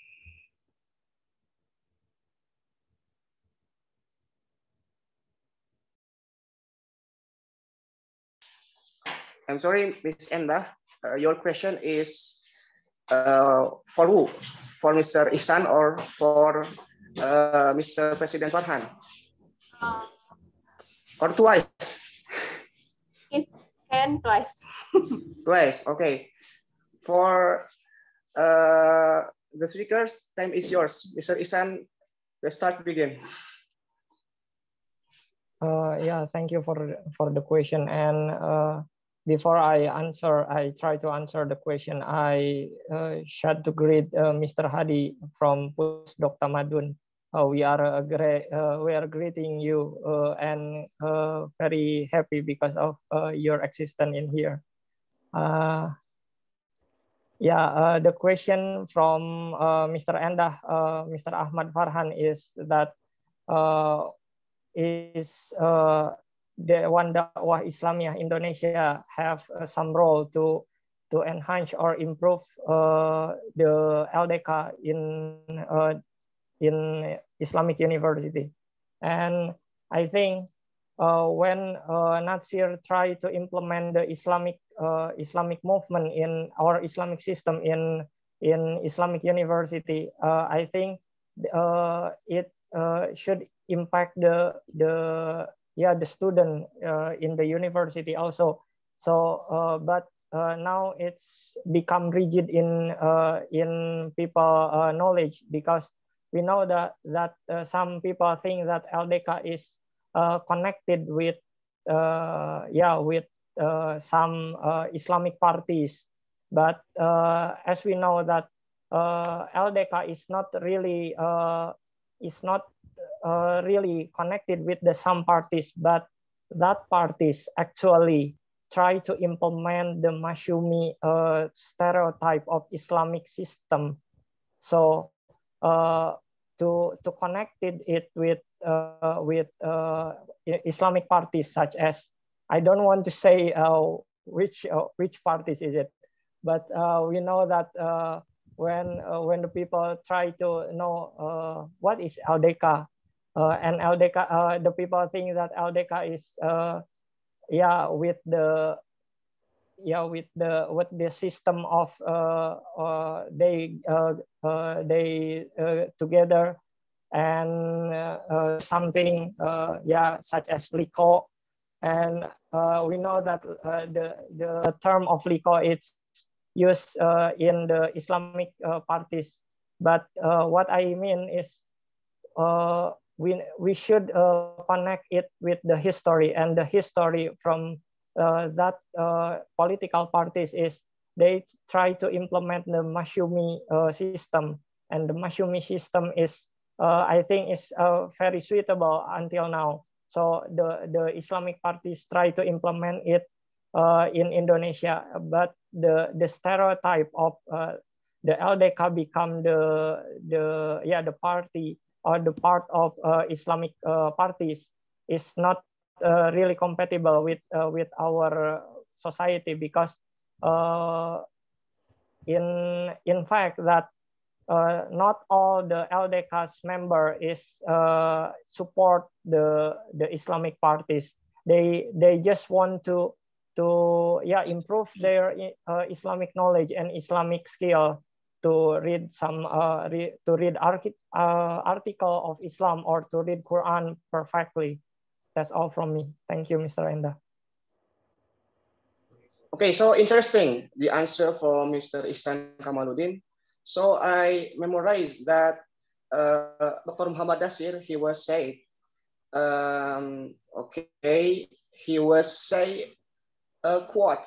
I'm sorry, Ms. Enda, your question is for who? For Mr. Ihsan or for Mr. President Farhan? Or twice? It can twice. Twice, okay. For the speakers, time is yours. Mr. Ihsan, let's start begin. Yeah, thank you for the question. And before I try to answer the question, I should to greet Mr. Hadi from Pusdok Tamadun. We are greeting you and very happy because of your existence in here. The question from Mr. Endah, Mr. Ahmad Farhan is that the Dewan Dakwah Islamiyah Indonesia have some role to enhance or improve the LDK in Islamic University. And I think when Nasir tried to implement the Islamic movement in our Islamic system in Islamic University, I think it should impact the student in the university also. So, but now it's become rigid in people knowledge, because we know that some people think that LDK is connected with some Islamic parties, but as we know that LDK is not really connected with the some parties, but that parties actually try to implement the Masyumi stereotype of Islamic system. So to connect it with Islamic parties, such as, I don't want to say which parties is it, but we know that when the people try to know what is LDK, and LDK, the people think that LDK is with the system of they together, and something such as LICO, and we know that the term of LICO is used in the Islamic parties, but what I mean is we should connect it with the history, and the history from that political parties is they try to implement the Masyumi system, and the Masyumi system is I think is very suitable until now. So the Islamic parties try to implement it in Indonesia, but the stereotype of the LDK become the party or the part of Islamic parties is not really compatible with our society, because in fact that not all the LDK's member is support the Islamic parties. They just want to improve their Islamic knowledge and Islamic skill to read some article of Islam or to read Quran perfectly. That's all from me. Thank you, Mr. Enda. Okay, so interesting, the answer for Mr. Ihsan Kamaluddin. So I memorized that Dr. Muhammad Nasir, he was saying, he was say a quote,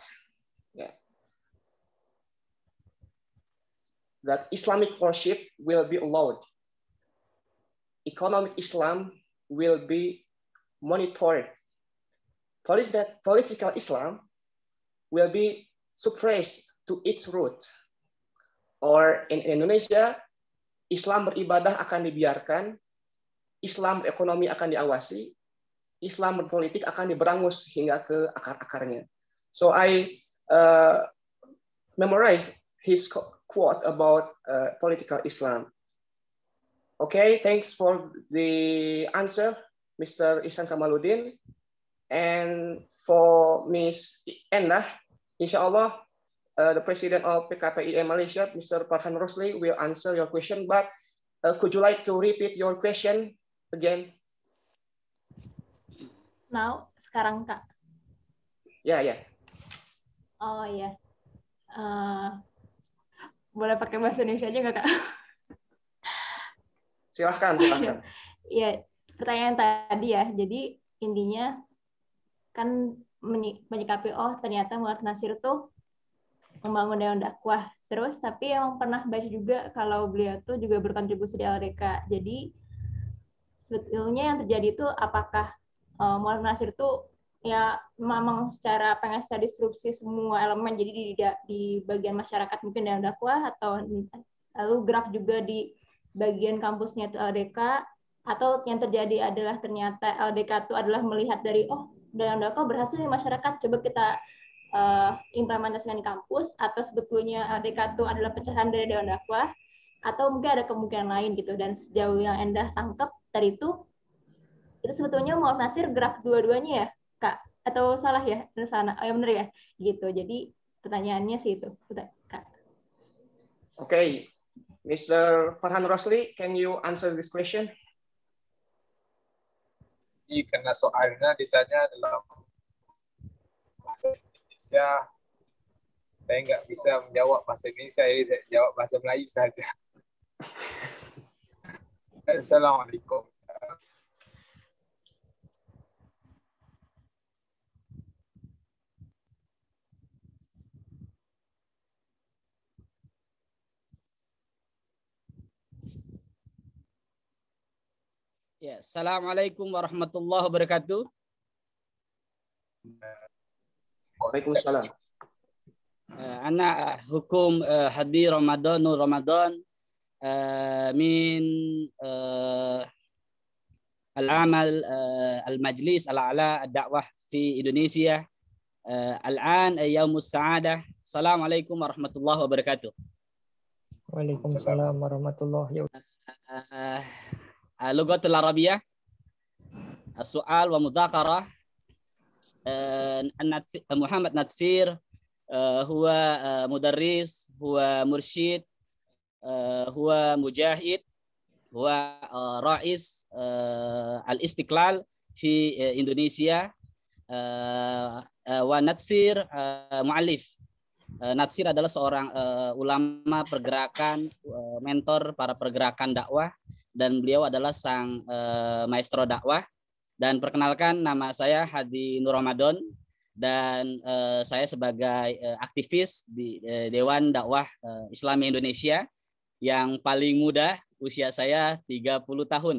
that Islamic worship will be allowed. Economic Islam will be monitored. Political Islam will be suppressed to its root. Or in Indonesia, Islam beribadah akan dibiarkan, Islam berekonomi akan diawasi, Islam berpolitik akan diberangus hingga ke akar-akarnya. So I memorized his quote about political Islam. Okay, thanks for the answer, Mr. Ihsan Kamaluddin. And for Ms. Endah, inshallah, the president of PKPIM Malaysia, Mr. Farhan Rosli, will answer your question. But could you like to repeat your question again? Now, sekarang Kak. Ya. Oh ya. Boleh pakai bahasa Indonesia aja nggak Kak? Silahkan. Ya, pertanyaan tadi ya. Jadi intinya kan menyikapi ternyata Muhammad Nasir tuh membangun dewan dakwah. Terus tapi yang pernah baca juga kalau beliau tuh juga berkontribusi di LDK. Jadi sebetulnya yang terjadi itu apakah Muhammad Nasir tuh ya memang secara disrupsi semua elemen, jadi di bagian masyarakat mungkin dewan dakwah, atau lalu gerak juga di bagian kampusnya itu LDK, atau yang terjadi adalah ternyata LDK itu adalah melihat dari dewan dakwah berhasil di masyarakat, coba kita implementasikan di kampus, atau sebetulnya LDK itu adalah pecahan dari dewan dakwah, atau mungkin ada kemungkinan lain gitu. Dan sejauh yang Endah tangkap dari itu sebetulnya Muhammad Nasir gerak dua-duanya ya Kak, atau salah ya? Benar ya gitu. Jadi pertanyaannya sih itu Kak. Okay, Mr. Farhan Rosli, can you answer this question? Karena soalnya ditanya dalam bahasa Indonesia, saya nggak bisa menjawab bahasa Indonesia, jadi saya jawab bahasa Melayu saja. Assalamualaikum. Ya, Assalamualaikum warahmatullahi wabarakatuh. Waalaikumsalam. Ana hukum hadir Ramadan min al-amal al-majlis al-a'la ad-da'wah fi Indonesia. Al-an yaumus sa'adah. Assalamualaikum warahmatullahi wabarakatuh. Waalaikumsalam warahmatullahi wabarakatuh. اللغة العربية السؤال ومذاكرة محمد نصير هو مدرس هو مرشد هو مجاهد هو رئيس الاستقلال في إندونيسيا ونصير معلف. Natsir adalah seorang ulama pergerakan, mentor para pergerakan dakwah dan beliau adalah sang maestro dakwah. Dan perkenalkan, nama saya Hadi Nur Ramadan dan saya sebagai aktivis di Dewan Dakwah Islam Indonesia yang paling muda, usia saya 30 tahun.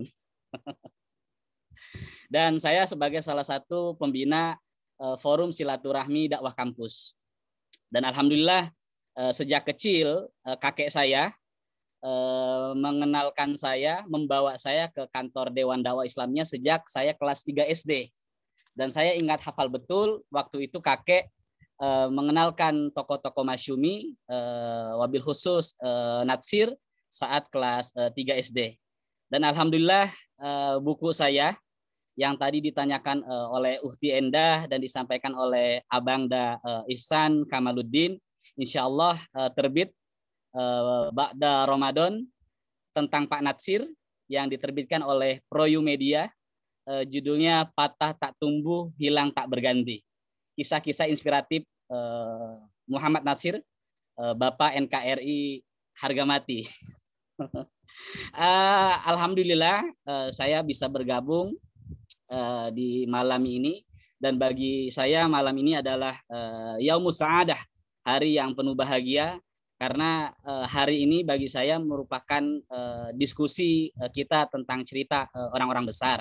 Dan saya sebagai salah satu pembina Forum Silaturahmi Dakwah Kampus. Dan alhamdulillah sejak kecil kakek saya mengenalkan saya, membawa saya ke kantor Dewan Dakwah Islamnya sejak saya kelas 3 SD. Dan saya ingat hafal betul waktu itu kakek mengenalkan tokoh-tokoh masyumi, wabil khusus Natsir saat kelas 3 SD. Dan alhamdulillah buku saya yang tadi ditanyakan oleh Uhti Endah dan disampaikan oleh Abangda Ihsan Kamaluddin, insya Allah terbit Ba'da Ramadan tentang Pak Natsir yang diterbitkan oleh Proyu Media, judulnya Patah Tak Tumbuh, Hilang Tak Berganti. Kisah-kisah inspiratif Muhammad Natsir, Bapak NKRI harga mati. Alhamdulillah saya bisa bergabung di malam ini, dan bagi saya malam ini adalah Yaumus Sa'adah, hari yang penuh bahagia. Karena hari ini bagi saya merupakan diskusi kita tentang cerita orang-orang besar.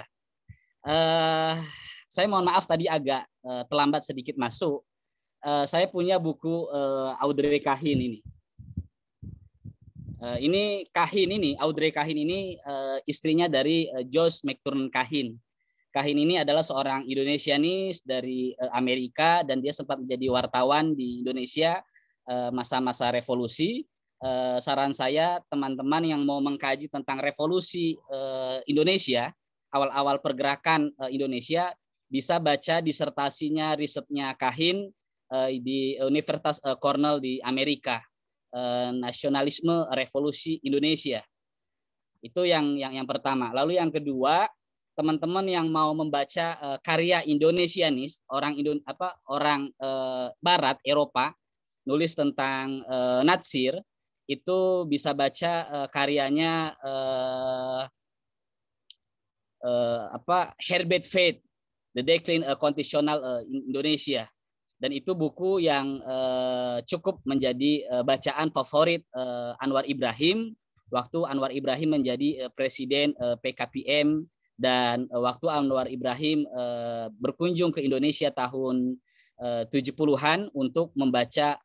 Saya mohon maaf tadi agak terlambat sedikit masuk. Saya punya buku Audrey Kahin ini. Ini Kahin ini, Audrey Kahin ini istrinya dari Josh McTurnan Kahin. Kahin ini adalah seorang Indonesianis dari Amerika dan dia sempat menjadi wartawan di Indonesia masa-masa revolusi. Saran saya, teman-teman yang mau mengkaji tentang revolusi Indonesia, awal-awal pergerakan Indonesia, bisa baca disertasinya, risetnya Kahin di Universitas Cornell di Amerika, Nasionalisme Revolusi Indonesia. Itu yang pertama. Lalu yang kedua, teman-teman yang mau membaca karya Indonesianis, orang Barat Eropa, nulis tentang Natsir, itu bisa baca karyanya Herbert Faith, The Decline Constitutional Indonesia. Dan itu buku yang cukup menjadi bacaan favorit Anwar Ibrahim waktu Anwar Ibrahim menjadi presiden PKPM, dan waktu Anwar Ibrahim berkunjung ke Indonesia tahun 70-an untuk membaca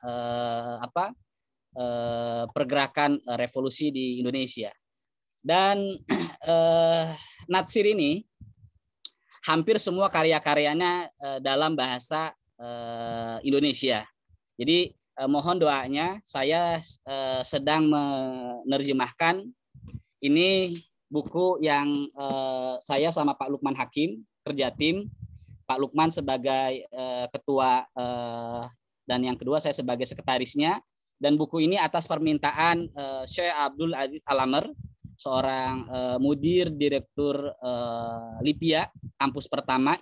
pergerakan revolusi di Indonesia. Dan Natsir ini hampir semua karya-karyanya dalam bahasa Indonesia. Jadi mohon doanya, saya sedang menerjemahkan ini buku yang saya sama Pak Lukman Hakim kerja tim. Pak Lukman sebagai ketua dan yang kedua saya sebagai sekretarisnya. Dan buku ini atas permintaan Syekh Abdul Aziz Alamer, seorang mudir direktur Lipia, kampus pertama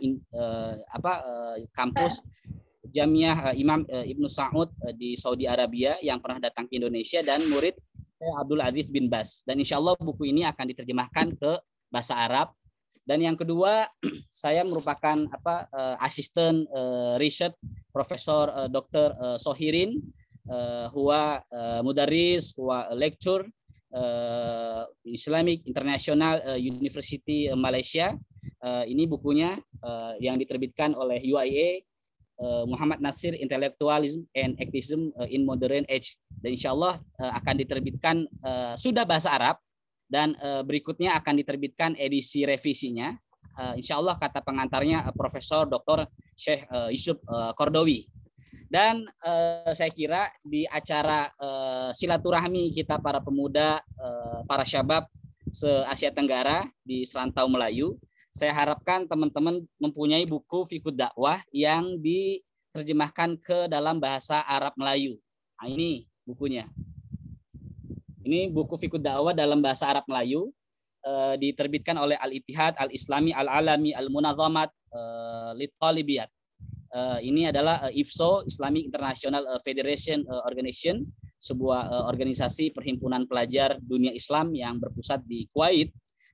kampus Jamiah Imam Ibnu Saud di Saudi Arabia yang pernah datang ke Indonesia, dan murid Syekh Abdul Aziz bin Bas. Dan insya Allah buku ini akan diterjemahkan ke bahasa Arab. Dan yang kedua, saya merupakan asisten riset Profesor Dr. Sohirin, huwa mudaris, huwa lecturer Islamic International University Malaysia. Ini bukunya yang diterbitkan oleh UIA, Muhammad Natsir, Intellectualism and Activism in Modern Age. Dan insya Allah akan diterbitkan, sudah bahasa Arab, dan berikutnya akan diterbitkan edisi revisinya. Insya Allah kata pengantarnya Profesor Dr. Syekh Yusuf Kordowi. Dan saya kira di acara silaturahmi kita para pemuda, para syabab se-Asia Tenggara di Serantau Melayu, saya harapkan teman-teman mempunyai buku Fiqh Dakwah yang diterjemahkan ke dalam bahasa Arab Melayu. Nah, ini bukunya. Ini buku Fiqh Dakwah dalam bahasa Arab Melayu, diterbitkan oleh Al-Ittihad Al-Islami Al-Alami Al-Munazamat Lit-Talibiyat. Ini adalah IFSO, Islamic International Federation Organization, sebuah organisasi perhimpunan pelajar dunia Islam yang berpusat di Kuwait.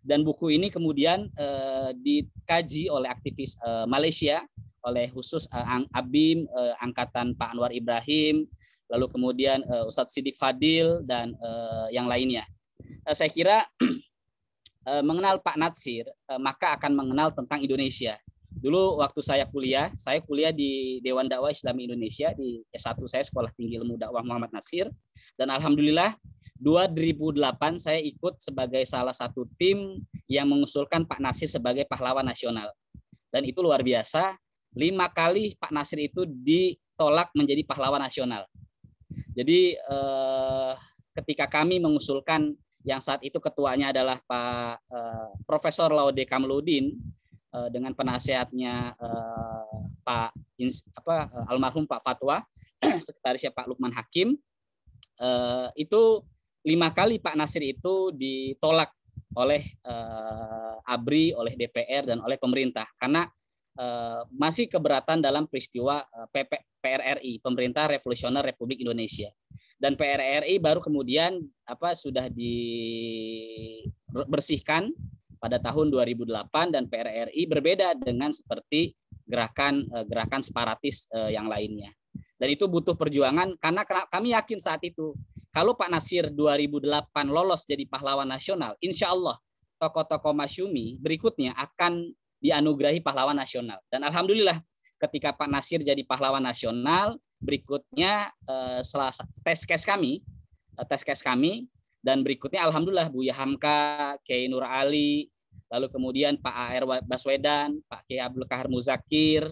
Dan buku ini kemudian dikaji oleh aktivis Malaysia, oleh khusus ABIM, angkatan Pak Anwar Ibrahim, lalu kemudian Ustadz Siddiq Fadil, dan yang lainnya. Saya kira mengenal Pak Natsir, maka akan mengenal tentang Indonesia. Dulu waktu saya kuliah di Dewan Dakwah Islam Indonesia, di S1 saya Sekolah Tinggi Ilmu Dakwah Muhammad Natsir, dan alhamdulillah 2008 saya ikut sebagai salah satu tim yang mengusulkan Pak Natsir sebagai pahlawan nasional. Dan itu luar biasa, 5 kali Pak Natsir itu ditolak menjadi pahlawan nasional. Jadi ketika kami mengusulkan, yang saat itu ketuanya adalah Pak Profesor Laude Kamaludin dengan penasehatnya Pak almarhum Pak Fatwa, sekretarisnya Pak Lukman Hakim, itu 5 kali Pak Natsir itu ditolak oleh ABRI, oleh DPR, dan oleh pemerintah karena masih keberatan dalam peristiwa PRRI, Pemerintah Revolusioner Republik Indonesia. Dan PRRI baru kemudian sudah dibersihkan pada tahun 2008, dan PRRI berbeda dengan seperti gerakan separatis yang lainnya. Dan itu butuh perjuangan karena kami yakin saat itu kalau Pak Natsir 2008 lolos jadi pahlawan nasional, insya Allah tokoh-tokoh masyumi berikutnya akan dianugerahi pahlawan nasional. Dan alhamdulillah ketika Pak Natsir jadi pahlawan nasional, berikutnya setelah tes case kami, dan berikutnya alhamdulillah Buya Hamka, Kiai Nur Ali, lalu kemudian Pak AR Baswedan, Pak Kiai Abdul Kahar Muzakir,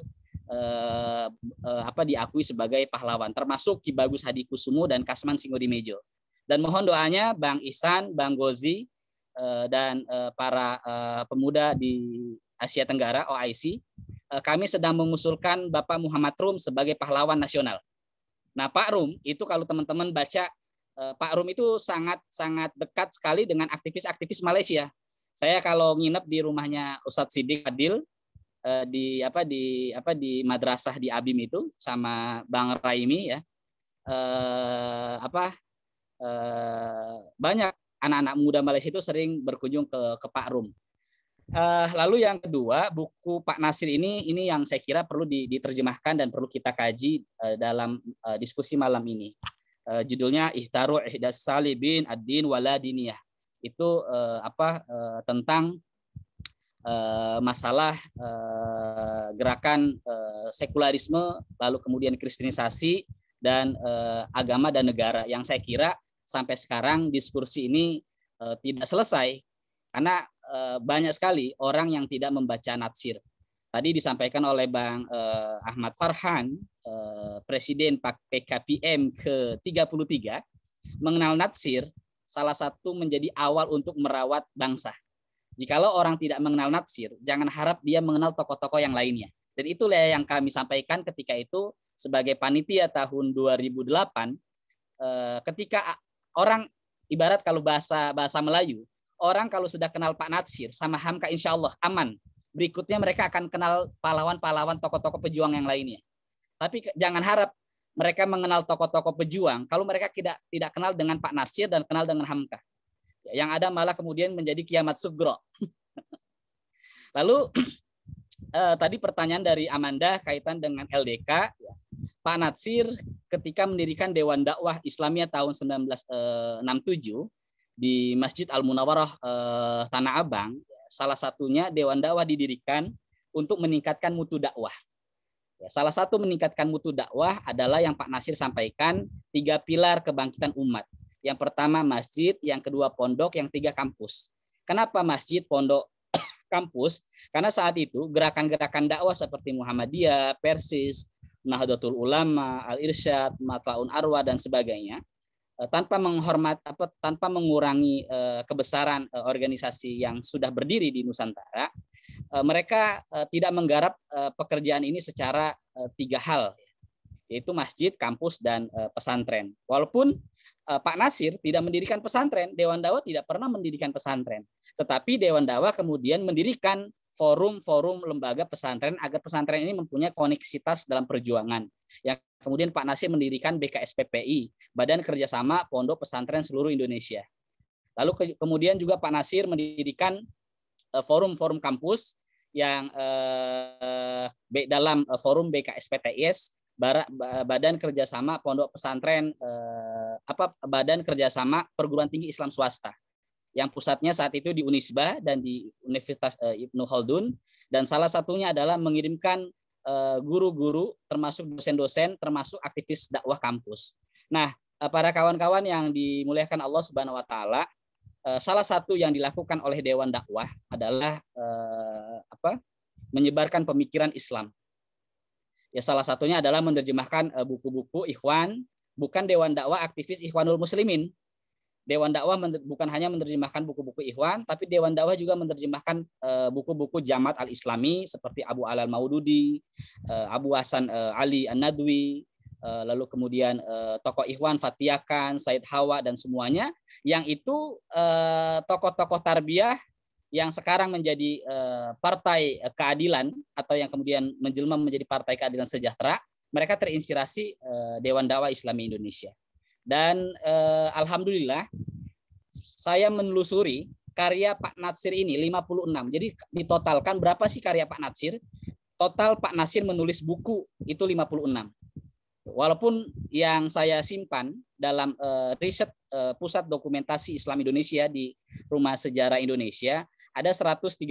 diakui sebagai pahlawan, termasuk Ki Bagus Hadikusumo dan Kasman Singodimejo. Dan mohon doanya Bang Ihsan, Bang Gozi, dan para pemuda di Asia Tenggara OIC, kami sedang mengusulkan Bapak Muhammad Rum sebagai pahlawan nasional. Nah, Pak Rum itu kalau teman-teman baca, Pak Rum itu sangat dekat sekali dengan aktivis-aktivis Malaysia. Saya kalau nginep di rumahnya Ustadz Siddiq Fadil di madrasah di ABIM itu sama Bang Raimi ya, banyak anak-anak muda Malaysia itu sering berkunjung ke Pak Rum. Lalu yang kedua, buku Pak Natsir ini yang saya kira perlu diterjemahkan dan perlu kita kaji dalam diskusi malam ini. Judulnya Ihtaru Ihdas Salibin Ad-Din Wala Diniyah. Itu tentang masalah gerakan sekularisme, lalu kemudian kristenisasi, dan agama dan negara, yang saya kira sampai sekarang diskusi ini tidak selesai karena banyak sekali orang yang tidak membaca Natsir. Tadi disampaikan oleh Bang Ahmad Farhan, Presiden PKPM ke-33, mengenal Natsir salah satu menjadi awal untuk merawat bangsa. Jikalau orang tidak mengenal Natsir, jangan harap dia mengenal tokoh-tokoh yang lainnya. Dan itulah yang kami sampaikan ketika itu sebagai panitia tahun 2008, ketika orang, ibarat kalau bahasa Melayu, orang kalau sudah kenal Pak Natsir sama Hamka, insya Allah aman. Berikutnya mereka akan kenal pahlawan-pahlawan tokoh-tokoh pejuang yang lainnya. Tapi jangan harap mereka mengenal tokoh-tokoh pejuang kalau mereka tidak kenal dengan Pak Natsir dan kenal dengan Hamka. Yang ada malah kemudian menjadi kiamat sugro. Lalu tadi pertanyaan dari Amanda kaitan dengan LDK. Pak Natsir ketika mendirikan Dewan Dakwah Islamiyah tahun 1967 di Masjid Al-Munawwarah Tanah Abang, salah satunya Dewan Dakwah didirikan untuk meningkatkan mutu dakwah. Salah satu meningkatkan mutu dakwah adalah yang Pak Natsir sampaikan, 3 pilar kebangkitan umat. Yang pertama masjid, yang kedua pondok, yang 3 kampus. Kenapa masjid, pondok, kampus? Karena saat itu gerakan-gerakan dakwah seperti Muhammadiyah, Persis, Nahdlatul Ulama, Al-Irsyad, Matlaun Arwah, dan sebagainya, tanpa mengurangi kebesaran organisasi yang sudah berdiri di Nusantara, mereka tidak menggarap pekerjaan ini secara 3 hal, yaitu masjid, kampus, dan pesantren. Walaupun Pak Natsir tidak mendirikan pesantren, Dewan Dakwah tidak pernah mendirikan pesantren. Tetapi Dewan Dakwah kemudian mendirikan forum-forum lembaga pesantren agar pesantren ini mempunyai koneksitas dalam perjuangan. Yang kemudian Pak Natsir mendirikan BKSPPI, Badan Kerjasama Pondok Pesantren Seluruh Indonesia. Lalu kemudian juga Pak Natsir mendirikan forum-forum kampus yang dalam forum BKSPTIS, Badan Kerjasama Pondok Pesantren, Badan Kerjasama Perguruan Tinggi Islam Swasta, yang pusatnya saat itu di Unisba dan di Universitas Ibnu Khaldun, dan salah satunya adalah mengirimkan guru-guru, termasuk dosen-dosen, termasuk aktivis dakwah kampus. Nah, para kawan-kawan yang dimuliakan Allah Subhanahu Wa Taala, salah satu yang dilakukan oleh Dewan Dakwah adalah menyebarkan pemikiran Islam. Ya, salah satunya adalah menerjemahkan buku-buku Ikhwan, bukan Dewan Dakwah aktivis Ikhwanul Muslimin. Dewan Dakwah bukan hanya menerjemahkan buku-buku Ikhwan, tapi Dewan Dakwah juga menerjemahkan buku-buku Jamaat Al-Islami seperti Abu Alal Maududi, Abu Hasan Ali An-Nadwi, lalu kemudian tokoh Ikhwan Fatiakan, Said Hawa, dan semuanya, yang itu tokoh-tokoh tarbiyah yang sekarang menjadi Partai Keadilan, atau yang kemudian menjelma menjadi Partai Keadilan Sejahtera. Mereka terinspirasi Dewan Dakwah Islami Indonesia. Dan alhamdulillah saya menelusuri karya Pak Natsir ini 56. Jadi ditotalkan berapa sih karya Pak Natsir? Total Pak Natsir menulis buku itu 56. Walaupun yang saya simpan dalam riset Pusat Dokumentasi Islam Indonesia di Rumah Sejarah Indonesia ada 137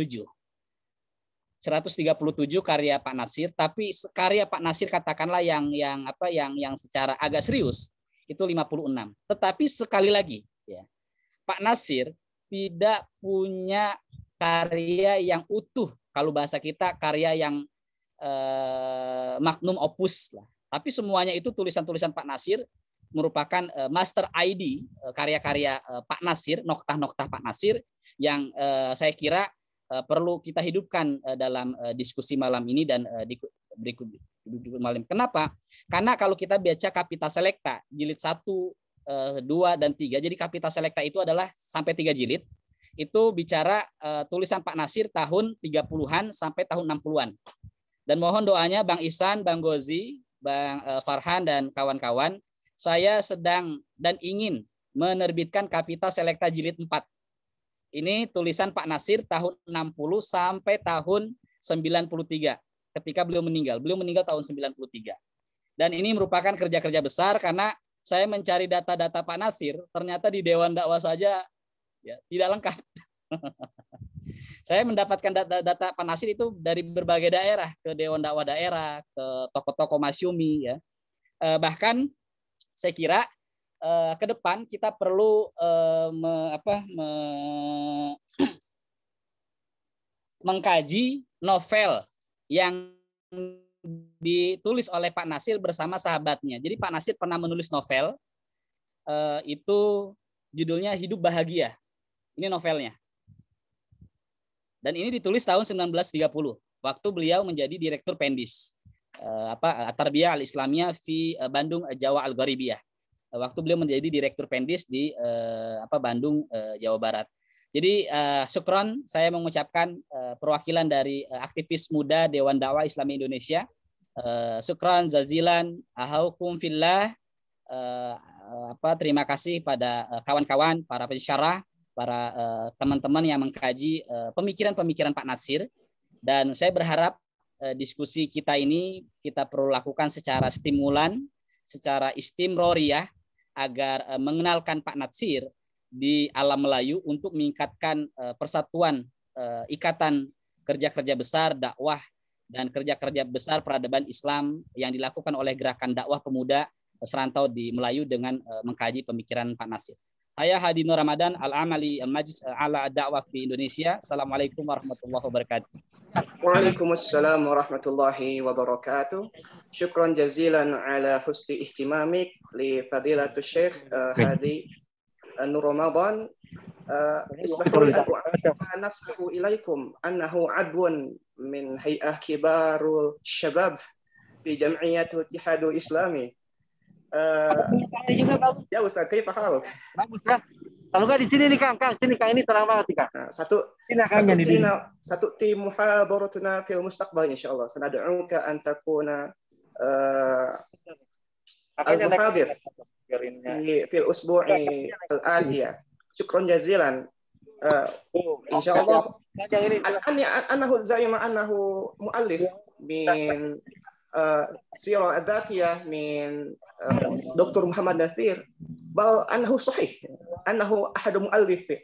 karya Pak Natsir, tapi karya Pak Natsir katakanlah yang secara agak serius itu 56. Tetapi sekali lagi, ya, Pak Natsir tidak punya karya yang utuh, kalau bahasa kita karya yang magnum opus lah. Tapi semuanya itu tulisan-tulisan Pak Natsir merupakan master ID karya-karya Pak Natsir, noktah-noktah Pak Natsir yang saya kira perlu kita hidupkan dalam diskusi malam ini dan berikut malam. Kenapa? Karena kalau kita baca Kapita Selecta jilid 1, 2, dan 3, jadi Kapita Selecta itu adalah sampai 3 jilid, itu bicara tulisan Pak Natsir tahun 30-an sampai tahun 60-an. Dan mohon doanya Bang Ihsan, Bang Gozi, Bang Farhan, dan kawan-kawan, saya sedang dan ingin menerbitkan Kapita Selecta jilid 4. Ini tulisan Pak Natsir tahun 60 sampai tahun 93. Ketika beliau meninggal tahun 93. Dan ini merupakan kerja-kerja besar karena saya mencari data-data Pak Natsir, ternyata di Dewan Dakwah saja ya, tidak lengkap. Saya mendapatkan data Pak Natsir itu dari berbagai daerah, ke Dewan Dakwah daerah, ke tokoh-tokoh masyumi, ya. Bahkan saya kira ke depan kita perlu mengkaji novel yang ditulis oleh Pak Natsir bersama sahabatnya. Jadi Pak Natsir pernah menulis novel, itu judulnya Hidup Bahagia. Ini novelnya. Dan ini ditulis tahun 1930, waktu beliau menjadi direktur Pendis, Tarbiyah Al-Islamiyah fi Bandung Jawa Al-Gharibiyah. Waktu beliau menjadi direktur Pendis di Bandung, Jawa Barat. Jadi syukron, saya mengucapkan perwakilan dari aktivis muda Dewan Dakwah Islami Indonesia. Syukron jazilan, ahaukum fillah. Terima kasih pada kawan-kawan, para pensyarah, para teman-teman yang mengkaji pemikiran-pemikiran Pak Natsir. Dan saya berharap diskusi kita ini kita perlu lakukan secara stimulan, secara istimroriyah, agar mengenalkan Pak Natsir di alam Melayu untuk meningkatkan persatuan, ikatan kerja-kerja besar dakwah dan kerja-kerja besar peradaban Islam yang dilakukan oleh gerakan dakwah pemuda serantau di Melayu dengan mengkaji pemikiran Pak Natsir. Saya Hadi Nur Ramadan, Al-Amali Al-Majlis ala Dakwah di Indonesia. Assalamualaikum warahmatullahi wabarakatuh. Waalaikumsalam warahmatullahi wabarakatuh. Syukran jazilan ala husni ihtimamik li fadilatul Syekh Hadi Nur Ramadan. Ismahu li an nafsahu ilaikum annahu adwan min hay'ah kibarul syabab fi jam'iyatul ittihadul islami. Juga bagus. Ya Ustaz, kaifah haluk? Bagus kan? Kalau nggak di sini nih Kang, sini Kang, ini terang banget nih Kang. Satu tim muhadaratuna fil mustaqbal insyaallah. Sanad'uka an takuna al-muhadir fil usbu'i al-atiyah. Syukran jazilan. Insyaallah أنه زعم أنه مؤلف من سيرة الذاتية من دكتور محمد نثير، بل أنه صحيح أنه أحد مؤلفه.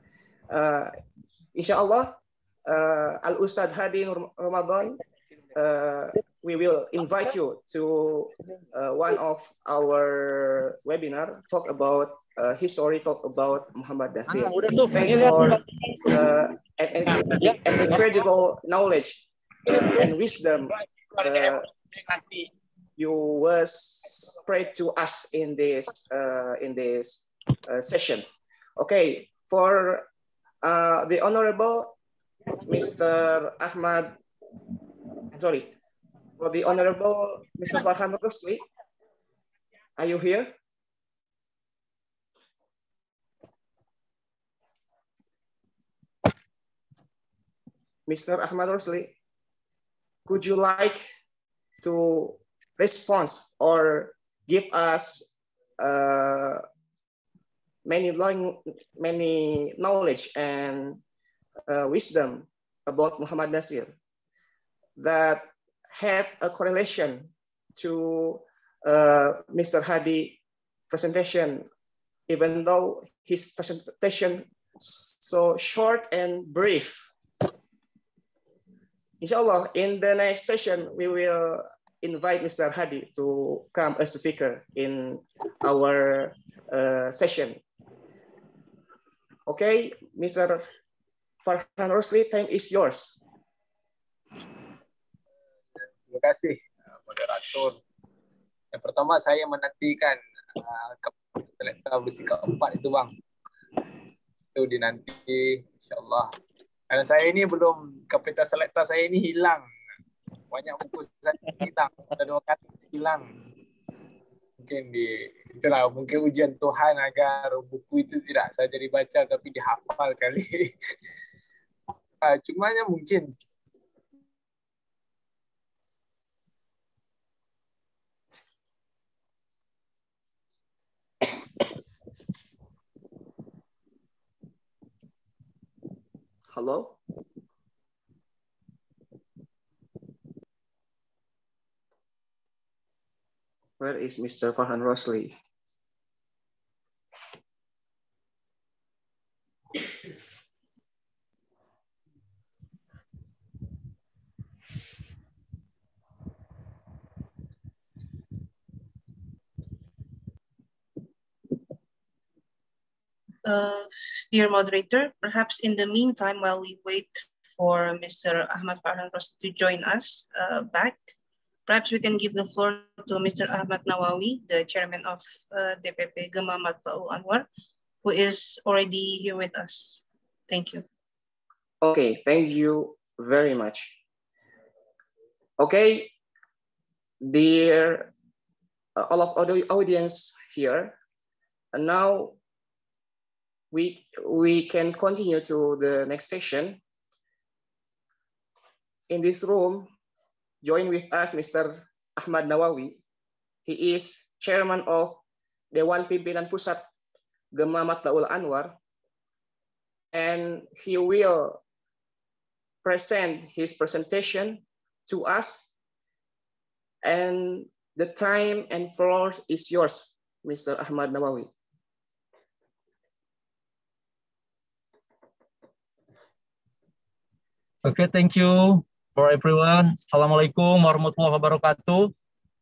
إن شاء الله Al-Ustadz Hadi Nur Ramadan, we will invite you to one of our webinar, talk about history, talk about Muhammad Nathir. Thanks for an incredible knowledge and wisdom you was spread to us in this session. Okay, for the Honorable Mr. Ahmad, for the Honorable Mr. Farhan Rosli, are you here? Mr. Ahmad Rosli, could you like to respond or give us many knowledge and wisdom about Muhammad Nathir that had a correlation to Mr. Hadi presentation, even though his presentation so short and brief. Inshallah, in the next session, we will invite Mr. Hadi to come as a speaker in our session. Okay, Mr. Farhan Rosli, time is yours. Terima kasih, moderator. Yang pertama, saya menantikan selekta besi keempat itu, Bang. Itu dinanti, insyaAllah. Karena saya ini belum, kapital selekta saya ini hilang. Banyak buku saya hilang. Ada 2 kali hilang. Mungkin itulah, mungkin ujian Tuhan agar buku itu tidak saja dibaca, tapi dihafal kali. Cumanya mungkin Hello? Where is Mr. Farhan Rosli? Dear moderator, perhaps in the meantime, while we wait for Mr. Ahmad Farhan Rosli to join us back, perhaps we can give the floor to Mr. Ahmad Nawawi, the chairman of DPP Gema Matba'ul Anwar, who is already here with us. Thank you. Okay, thank you very much. Okay, dear all of the audience here, and now we can continue to the next session. In this room, join with us Mr. Ahmad Nawawi. He is chairman of Dewan Pimpinan Pusat Gema Matba'ul Anwar, and he will present his presentation to us, and the time and floor is yours, Mr. Ahmad Nawawi. Okay, thank you for everyone. Assalamualaikum warahmatullahi wabarakatuh.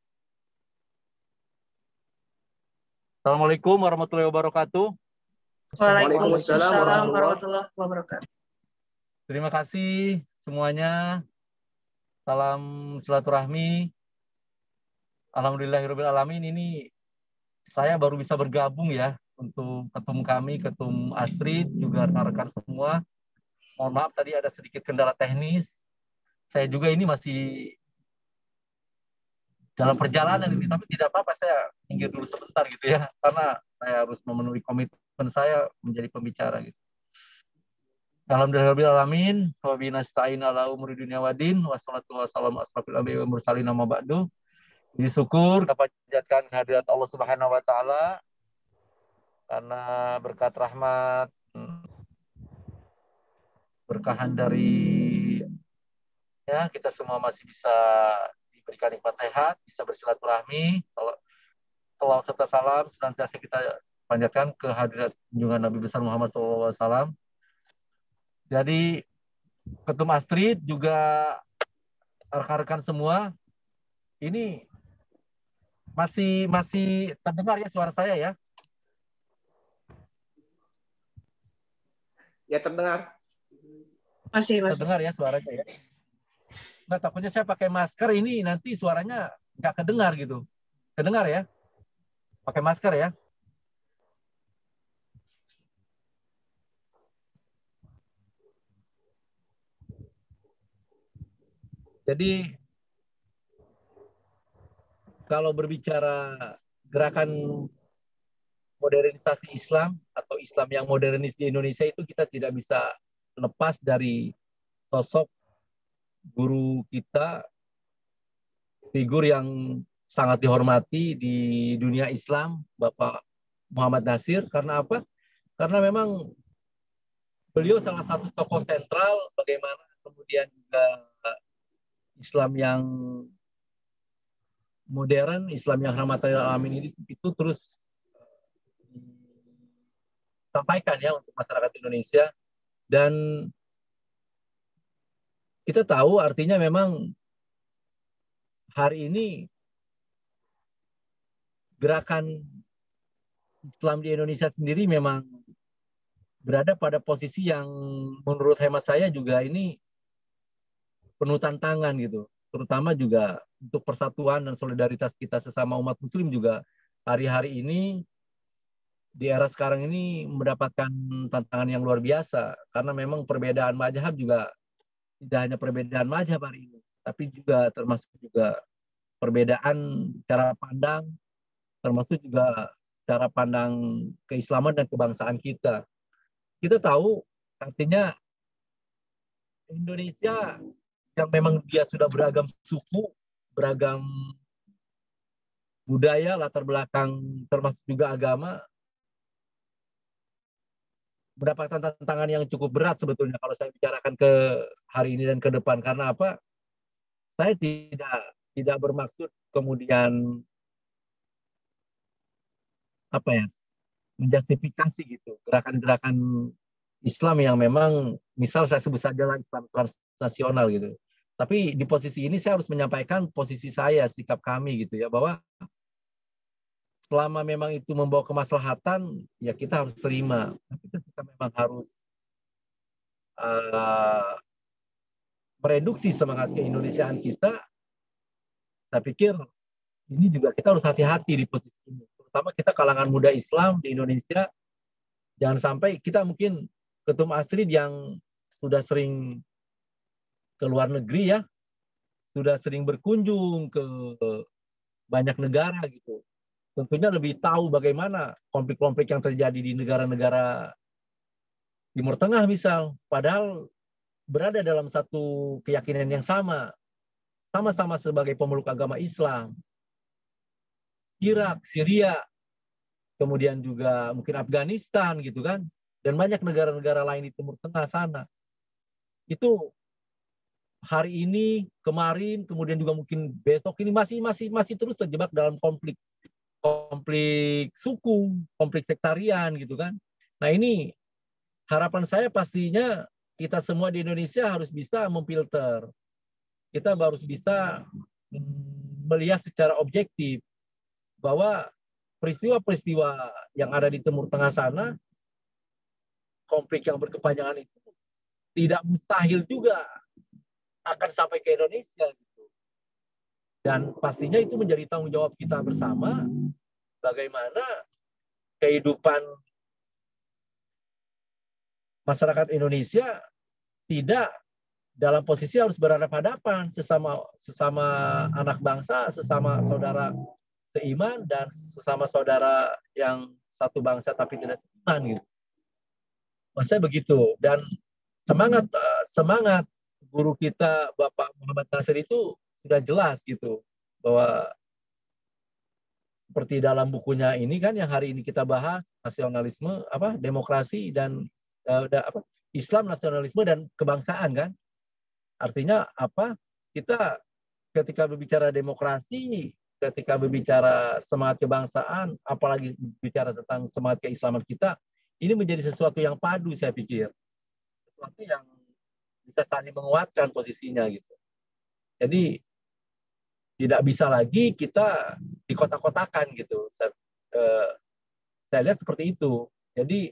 Assalamualaikum warahmatullahi wabarakatuh. Waalaikumsalam warahmatullahi wabarakatuh. Terima kasih semuanya. Salam silaturahmi. Alhamdulillahirabbil alamin. Ini saya baru bisa bergabung ya untuk ketum kami, ketum Astrid, juga rekan-rekan semua. Mohon maaf tadi ada sedikit kendala teknis. Saya juga ini masih dalam perjalanan ini, tapi tidak apa-apa, saya minggir dulu sebentar gitu ya, karena saya harus memenuhi komitmen saya menjadi pembicara gitu. Alhamdulillahirabbil alamin, wa bihi nasta'in ala umuri dunya waddin, wassalatu wassalamu asrofil anbiya'i wal mursalin amma ba'du. Jadi syukur dapat panjatkan hadirat Allah Subhanahu wa taala karena berkat rahmat berkahan dari ya kita semua masih bisa diberikan nikmat sehat, bisa bersilaturahmi. Salawat serta salam senantiasa kita panjatkan ke hadirat junjungan Nabi besar Muhammad SAW. Jadi Ketum Astrid juga rekan-rekan semua, ini masih terdengar ya suara saya ya? Ya, terdengar. Masih. Terdengar ya suaranya ya? Nggak, takutnya saya pakai masker ini nanti suaranya nggak kedengar gitu. Kedengar ya? Pakai masker ya? Jadi kalau berbicara gerakan modernisasi Islam atau Islam yang modernis di Indonesia itu kita tidak bisa lepas dari sosok guru kita, figur yang sangat dihormati di dunia Islam, Bapak Muhammad Natsir. Karena apa? Karena memang beliau salah satu tokoh sentral bagaimana kemudian juga Islam yang modern, Islam yang rahmatan lil alamin ini itu terus disampaikan ya untuk masyarakat Indonesia. Dan kita tahu artinya memang hari ini gerakan Islam di Indonesia sendiri memang berada pada posisi yang menurut hemat saya juga ini penuh tantangan gitu. Terutama juga untuk persatuan dan solidaritas kita sesama umat muslim juga hari-hari ini di era sekarang ini mendapatkan tantangan yang luar biasa. Karena memang perbedaan mazhab juga tidak hanya perbedaan mazhab hari ini, tapi juga termasuk juga perbedaan cara pandang, termasuk juga cara pandang keislaman dan kebangsaan kita. Kita tahu artinya Indonesia yang memang dia sudah beragam suku, beragam budaya, latar belakang termasuk juga agama, mendapatkan tantangan yang cukup berat sebetulnya kalau saya bicarakan ke hari ini dan ke depan. Karena apa? Saya tidak bermaksud kemudian apa ya, menjustifikasi gitu gerakan-gerakan Islam yang memang misal saya sebut saja Islam transnasional gitu. Tapi di posisi ini saya harus menyampaikan posisi saya, sikap kami gitu ya, bahwa selama memang itu membawa kemaslahatan, ya kita harus terima. Tapi kita memang harus mereduksi semangat keindonesiaan kita. Saya pikir ini juga kita harus hati-hati di posisi ini. Terutama kita kalangan muda Islam di Indonesia. Jangan sampai kita mungkin Ketum Astrid yang sudah sering ke luar negeri ya, sudah sering berkunjung ke banyak negara gitu. Tentunya lebih tahu bagaimana konflik-konflik yang terjadi di negara-negara Timur Tengah misal. Padahal berada dalam satu keyakinan yang sama. Sama-sama sebagai pemeluk agama Islam. Irak, Syria, kemudian juga mungkin Afghanistan gitu kan. Dan banyak negara-negara lain di Timur Tengah sana. Itu hari ini, kemarin, kemudian juga mungkin besok ini masih terus terjebak dalam konflik suku, konflik sektarian gitu kan. Nah ini harapan saya pastinya kita semua di Indonesia harus bisa memfilter. Kita harus bisa melihat secara objektif bahwa peristiwa-peristiwa yang ada di Timur Tengah sana, konflik yang berkepanjangan itu tidak mustahil juga akan sampai ke Indonesia gitu. Dan pastinya itu menjadi tanggung jawab kita bersama bagaimana kehidupan masyarakat Indonesia tidak dalam posisi harus berhadapan-hadapan sesama anak bangsa, sesama saudara seiman dan sesama saudara yang satu bangsa tapi tidak seiman gitu. Maksudnya begitu. Dan semangat guru kita Bapak Muhammad Natsir itu sudah jelas gitu bahwa seperti dalam bukunya ini kan yang hari ini kita bahas, nasionalisme, demokrasi dan Islam, nasionalisme, dan kebangsaan kan. Artinya apa? Kita ketika berbicara demokrasi, ketika berbicara semangat kebangsaan, apalagi bicara tentang semangat keislaman kita, ini menjadi sesuatu yang padu, saya pikir. Sesuatu yang bisa saling menguatkan posisinya gitu. Jadi tidak bisa lagi kita dikotak-kotakan gitu. Saya lihat seperti itu. Jadi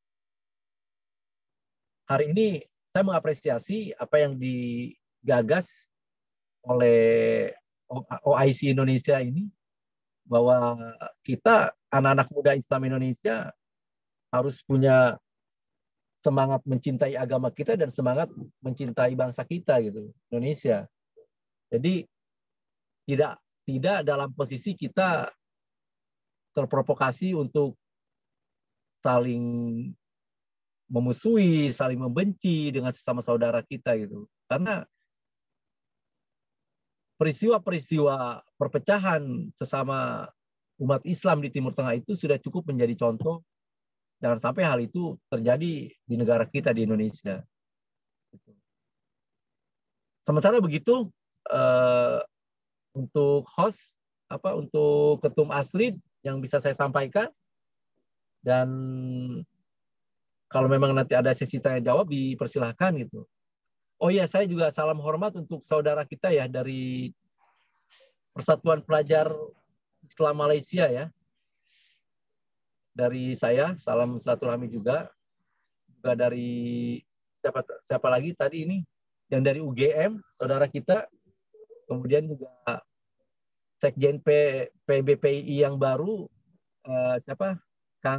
hari ini saya mengapresiasi apa yang digagas oleh OIC Indonesia ini, bahwa kita anak-anak muda Islam Indonesia harus punya semangat mencintai agama kita dan semangat mencintai bangsa kita gitu, Indonesia. Jadi tidak dalam posisi kita terprovokasi untuk saling memusuhi, saling membenci dengan sesama saudara kita gitu. Karena peristiwa-peristiwa perpecahan sesama umat Islam di Timur Tengah itu sudah cukup menjadi contoh. Jangan sampai hal itu terjadi di negara kita, di Indonesia. Sementara begitu, untuk host, untuk Ketum Astrid yang bisa saya sampaikan, dan kalau memang nanti ada sesi tanya jawab dipersilahkan gitu. Oh iya, saya juga salam hormat untuk saudara kita ya dari Persatuan Pelajar Islam Malaysia ya. Dari saya, salam silaturahmi juga. Juga dari siapa lagi tadi ini? Yang dari UGM, saudara kita. Kemudian juga Sekjen PBPI yang baru, Kang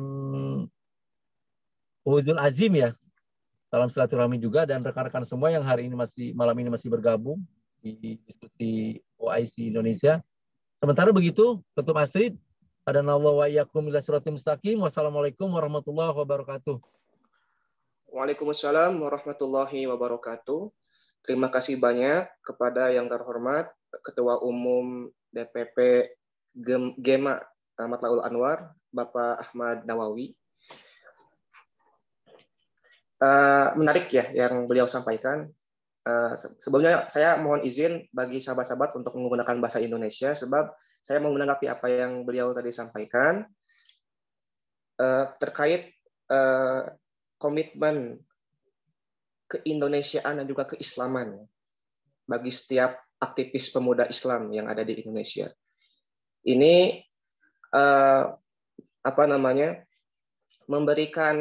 Uzul Azim ya. Salam silaturahmi juga, dan rekan-rekan semua yang hari ini malam ini masih bergabung di diskusi OIC Indonesia. Sementara begitu, Ketum Astrid, hadanallahu wa iyyakum ila siratal mustaqim. Wassalamualaikum warahmatullahi wabarakatuh. Waalaikumsalam warahmatullahi wabarakatuh. Terima kasih banyak kepada yang terhormat Ketua Umum DPP GEMA Matlaul Anwar, Bapak Ahmad Nawawi. Menarik ya yang beliau sampaikan. Sebelumnya saya mohon izin bagi sahabat-sahabat untuk menggunakan bahasa Indonesia, sebab saya mau menanggapi apa yang beliau tadi sampaikan terkait komitmen keindonesiaan dan juga keislaman bagi setiap aktivis pemuda Islam yang ada di Indonesia. Ini memberikan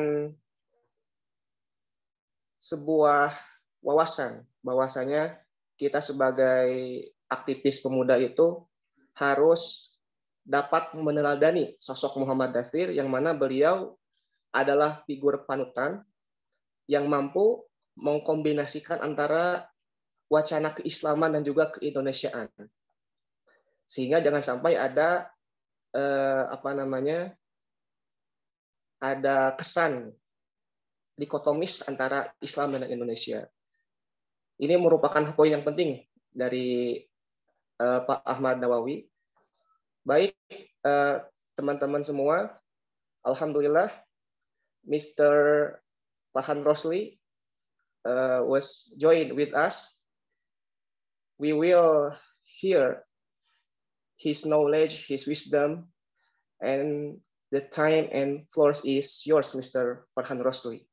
sebuah wawasan bahwasanya kita sebagai aktivis pemuda itu harus dapat meneladani sosok Muhammad Dathir, yang mana beliau adalah figur panutan yang mampu mengkombinasikan antara wacana keislaman dan juga keindonesiaan. Sehingga jangan sampai ada ada kesan dikotomis antara Islam dan Indonesia. Ini merupakan poin yang penting dari Pak Ahmad Nawawi. Baik, teman-teman semua, alhamdulillah, Mr. Farhan Rosli was joined with us. We will hear his knowledge, his wisdom, and the time and floor is yours, Mr. Farhan Rosli.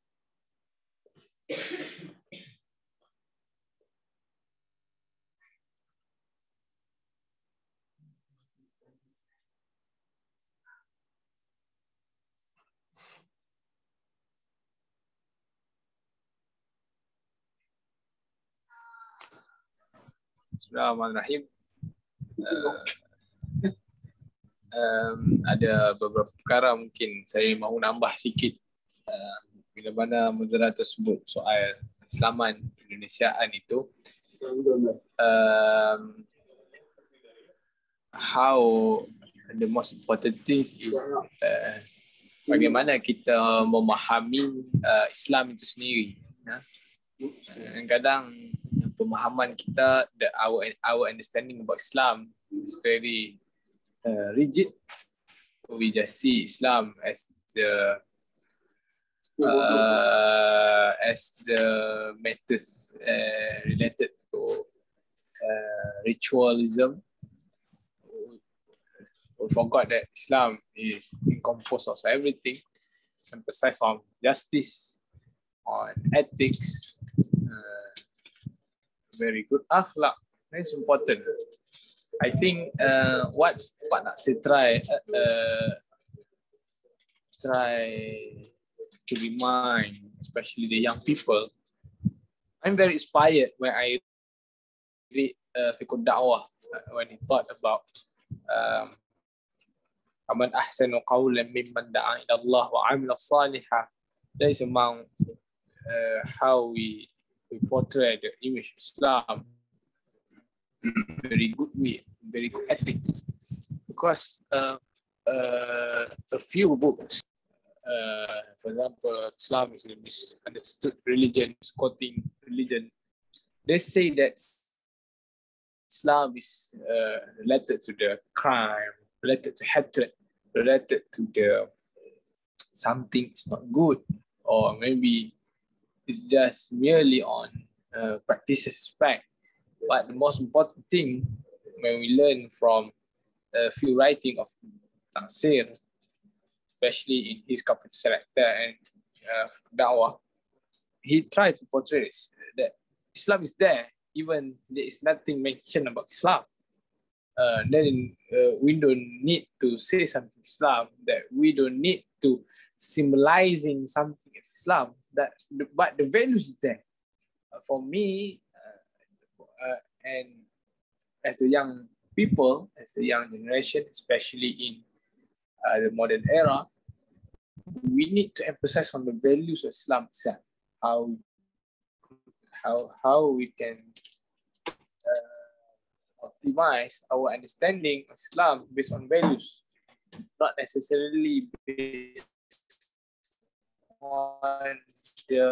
Bismillahirrahmanirrahim. Ada beberapa perkara mungkin saya mahu nambah sikit bila mana moderator sebut soal Islaman Indonesiaan itu. How the most important thing is bagaimana kita memahami Islam itu sendiri. Kadang pemahaman kita, our understanding about Islam is very rigid. We just see Islam as the as the matters related to ritualism. We forgot that Islam is composed of everything, emphasize on justice, on ethics, very good akhlak. That's important. I think what Pak Natsir try to remind, especially the young people. I'm very inspired when I read Fiqh Da'wah, when he thought about Aman ahsanu qawlan mimman da'a ila Allah wa 'amila salihah. That is among how we portray the image of Islam. Very good way, very good ethics. Because a few books, for example, Islam is a misunderstood religion, misquoting religion. They say that Islam is related to the crime, related to hatred, related to the something is not good, or maybe it's just merely on practices aspect. But the most important thing, when we learn from a few writing of Natsir, especially in his Kapital Selector and Da'wah, he tried to portray this, that Islam is there, even there is nothing mentioned about Islam. Then we don't need to say something Islam, that we don't need to symbolizing something Islam, but the values is there. For me, and as the young people, as the young generation, especially in the modern era, we need to emphasize on the values of Islam itself. How we can optimize our understanding of Islam based on values, not necessarily based on the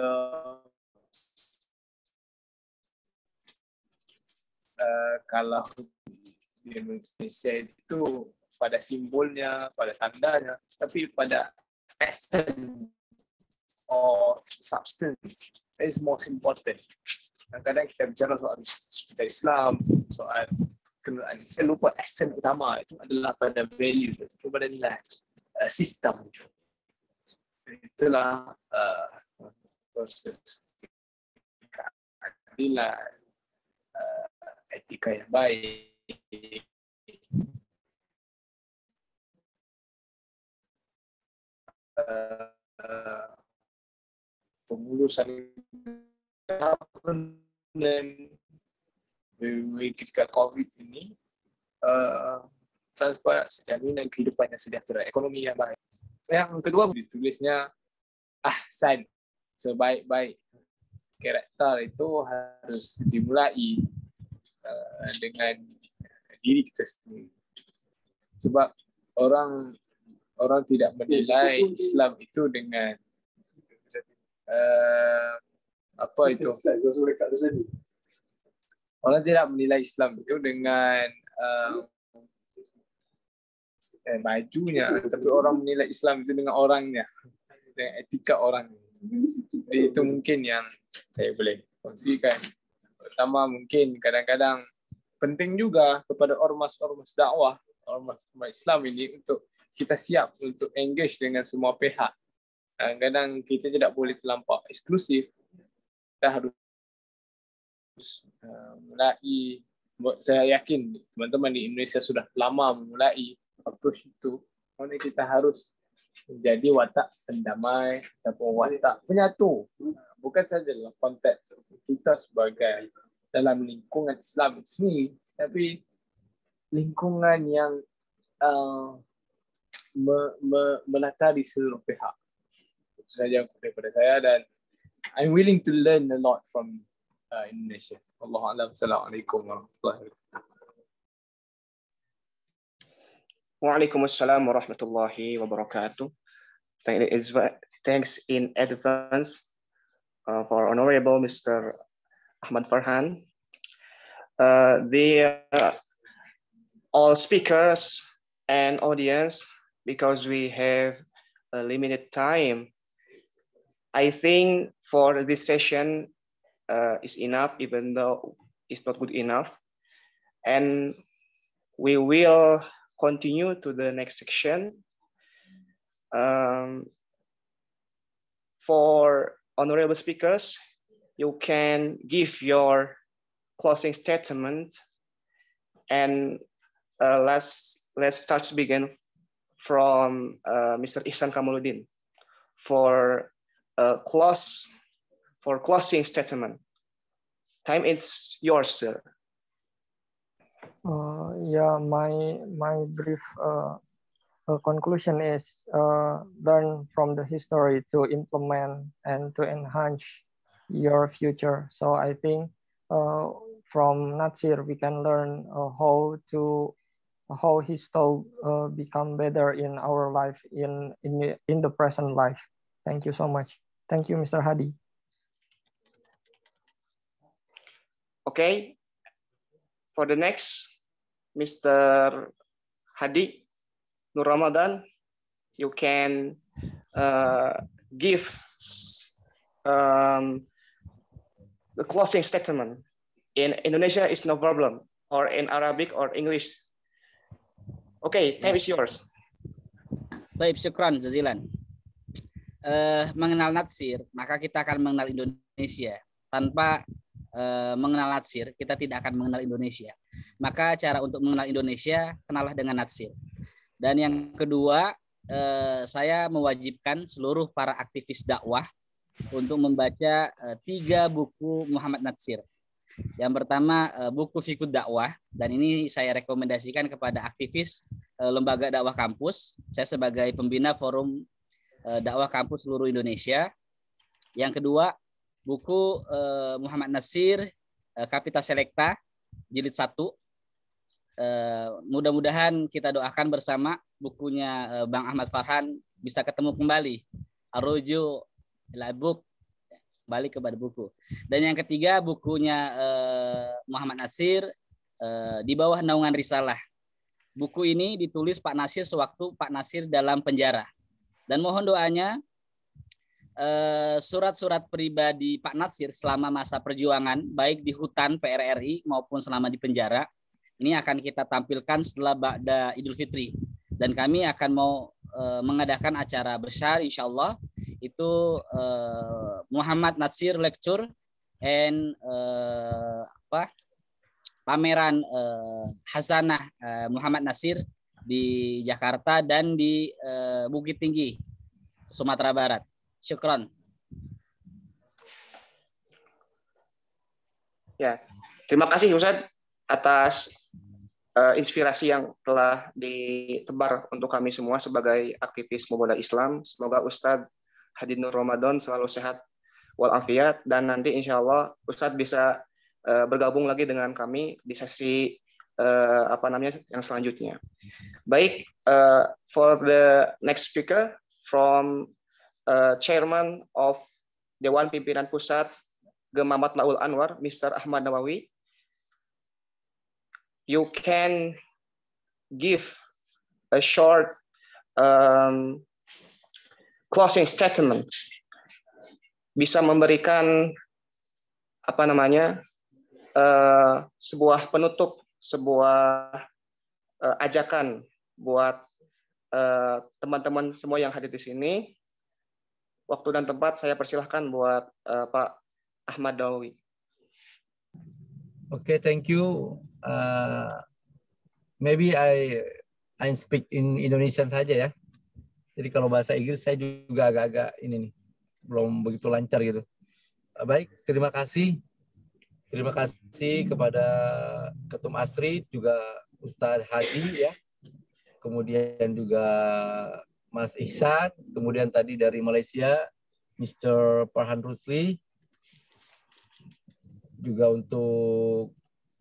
kalau di Indonesia itu pada simbolnya, pada tandanya, tapi pada essence or substance is most important. Kadang-kadang kita bicara soal Islam, soal kenderaan, saya lupa essence utama itu adalah pada value, itu pada nilai sistem. Itulah proses keadilan, etika yang baik, pengulusan government ketika COVID ini, transparansi, jaminan kehidupan yang sejahtera, ekonomi yang baik. Yang kedua ditulisnya ahsan, sebaik-baik karakter itu harus dimulai dengan diri kita sendiri. Sebab orang tidak menilai Islam itu dengan apa itu? Orang tidak menilai Islam itu dengan bajunya, tapi orang menilai Islam itu dengan orangnya, dengan etika orang. Jadi itu mungkin yang saya boleh kongsikan. Pertama, mungkin kadang-kadang penting juga kepada ormas-ormas dakwah, ormas Islam ini, untuk kita siap untuk engage dengan semua pihak. Kadang kita tidak boleh terlampau eksklusif. Kita harus mulai, saya yakin teman-teman di Indonesia sudah lama memulai approach itu. Maknanya kita harus menjadi watak pendamai ataupun watak penyatu. Bukan saja dalam konteks kita sebagai dalam lingkungan Islam itu sendiri, tapi lingkungan yang melatari seluruh pihak. Itu saja daripada saya, dan I'm willing to learn a lot from Indonesia. Allahu a'lam. Assalamualaikum warahmatullahi wabarakatuh. Waalaikumsalam warahmatullahi wabarakatuh. Thanks in advance for Honorable Mr. Ahmad Farhan. All speakers and audience, because we have a limited time, I think for this session is enough, even though it's not good enough. And we will continue to the next section. For honorable speakers, you can give your closing statement, and let's start to begin from Mr. Ihsan Kamaluddin for closing statement. Time is yours, sir. Yeah, my brief conclusion is learn from the history to implement and to enhance your future. So I think from Natsir we can learn how his thought become better in our life in the present life. Thank you so much. Thank you, Mr. Hadi. Okay. For the next, Mr. Hadi Nur Ramadan, you can give the closing statement. In Indonesia, it's no problem, or in Arabic or English. Okay, time is yours. Baik, syukran jazilan. Mengenal Natsir, maka kita akan mengenal Indonesia. Tanpa mengenal Natsir, kita tidak akan mengenal Indonesia. Maka cara untuk mengenal Indonesia, kenalah dengan Natsir. Dan yang kedua, saya mewajibkan seluruh para aktivis dakwah untuk membaca 3 buku Muhammad Natsir. Yang pertama, buku Fiqh Dakwah, dan ini saya rekomendasikan kepada aktivis lembaga dakwah kampus. Saya sebagai pembina forum dakwah kampus seluruh Indonesia. Yang kedua, buku Muhammad Natsir, Kapita Selecta, jilid 1. Mudah-mudahan kita doakan bersama bukunya Bang Ahmad Farhan bisa ketemu kembali. Arruju ila buk, balik kepada buku. Dan yang ketiga, bukunya Muhammad Natsir, Di Bawah Naungan Risalah. Buku ini ditulis Pak Natsir sewaktu Pak Natsir dalam penjara. Dan mohon doanya surat-surat pribadi Pak Natsir selama masa perjuangan, baik di hutan PRRI maupun selama di penjara, ini akan kita tampilkan setelah Ba'da Idul Fitri. Dan kami akan mau mengadakan acara besar insya Allah, itu Muhammad Natsir Lecture and pameran Hazanah Muhammad Natsir di Jakarta dan di Bukit Tinggi, Sumatera Barat. Syukran. Ya, terima kasih Ustadz atas inspirasi yang telah ditebar untuk kami semua sebagai aktivis pemuda Islam. Semoga Ustadz Hadi Nur Ramadan selalu sehat walafiat, dan nanti insya Allah Ustadz bisa bergabung lagi dengan kami di sesi yang selanjutnya. Baik, for the next speaker from Chairman of Dewan Pimpinan Pusat Gemamat Laul Anwar, Mr. Ahmad Nawawi. You can give a short closing statement. Bisa memberikan sebuah penutup, sebuah ajakan buat teman-teman semua yang hadir di sini. Waktu dan tempat saya persilahkan buat Pak Ahmad Nawawi. Okay, thank you. Maybe I speak in Indonesian saja ya. Jadi kalau bahasa Inggris saya juga agak-agak ini nih, belum begitu lancar gitu. Baik, terima kasih. Terima kasih kepada Ketum Astrid, juga Ustadz Hadi ya. Kemudian juga Mas Ihsan, kemudian tadi dari Malaysia Mr. Farhan Rusli. Juga untuk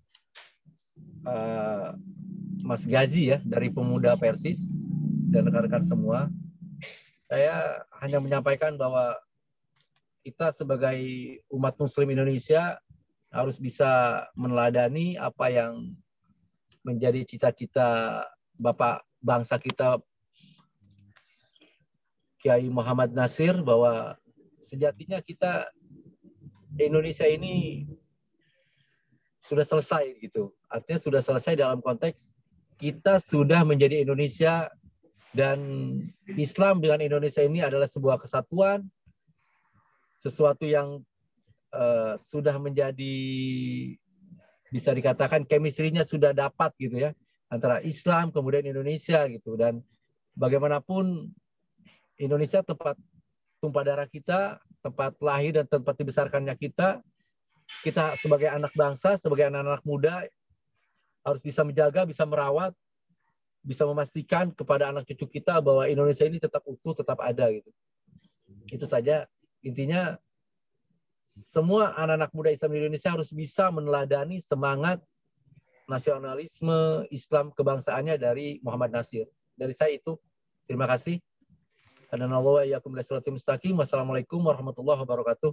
Mas Gazi ya dari Pemuda Persis dan rekan-rekan semua. Saya hanya menyampaikan bahwa kita sebagai umat Muslim Indonesia harus bisa meneladani apa yang menjadi cita-cita Bapak bangsa kita Kiai Muhammad Natsir, bahwa sejatinya kita Indonesia ini sudah selesai gitu. Artinya sudah selesai dalam konteks kita sudah menjadi Indonesia, dan Islam dengan Indonesia ini adalah sebuah kesatuan, sesuatu yang sudah menjadi, bisa dikatakan chemistry-nya sudah dapat gitu ya, antara Islam kemudian Indonesia gitu. Dan bagaimanapun Indonesia tempat tumpah darah kita, tempat lahir dan tempat dibesarkannya kita sebagai anak bangsa, sebagai anak-anak muda harus bisa menjaga, bisa merawat, bisa memastikan kepada anak cucu kita bahwa Indonesia ini tetap utuh, tetap ada gitu. Itu saja intinya. Semua anak-anak muda Islam di Indonesia harus bisa meneladani semangat nasionalisme Islam kebangsaannya dari Muhammad Nasir. Dari saya itu. Terima kasih. Wassalamualaikum warahmatullahi wabarakatuh.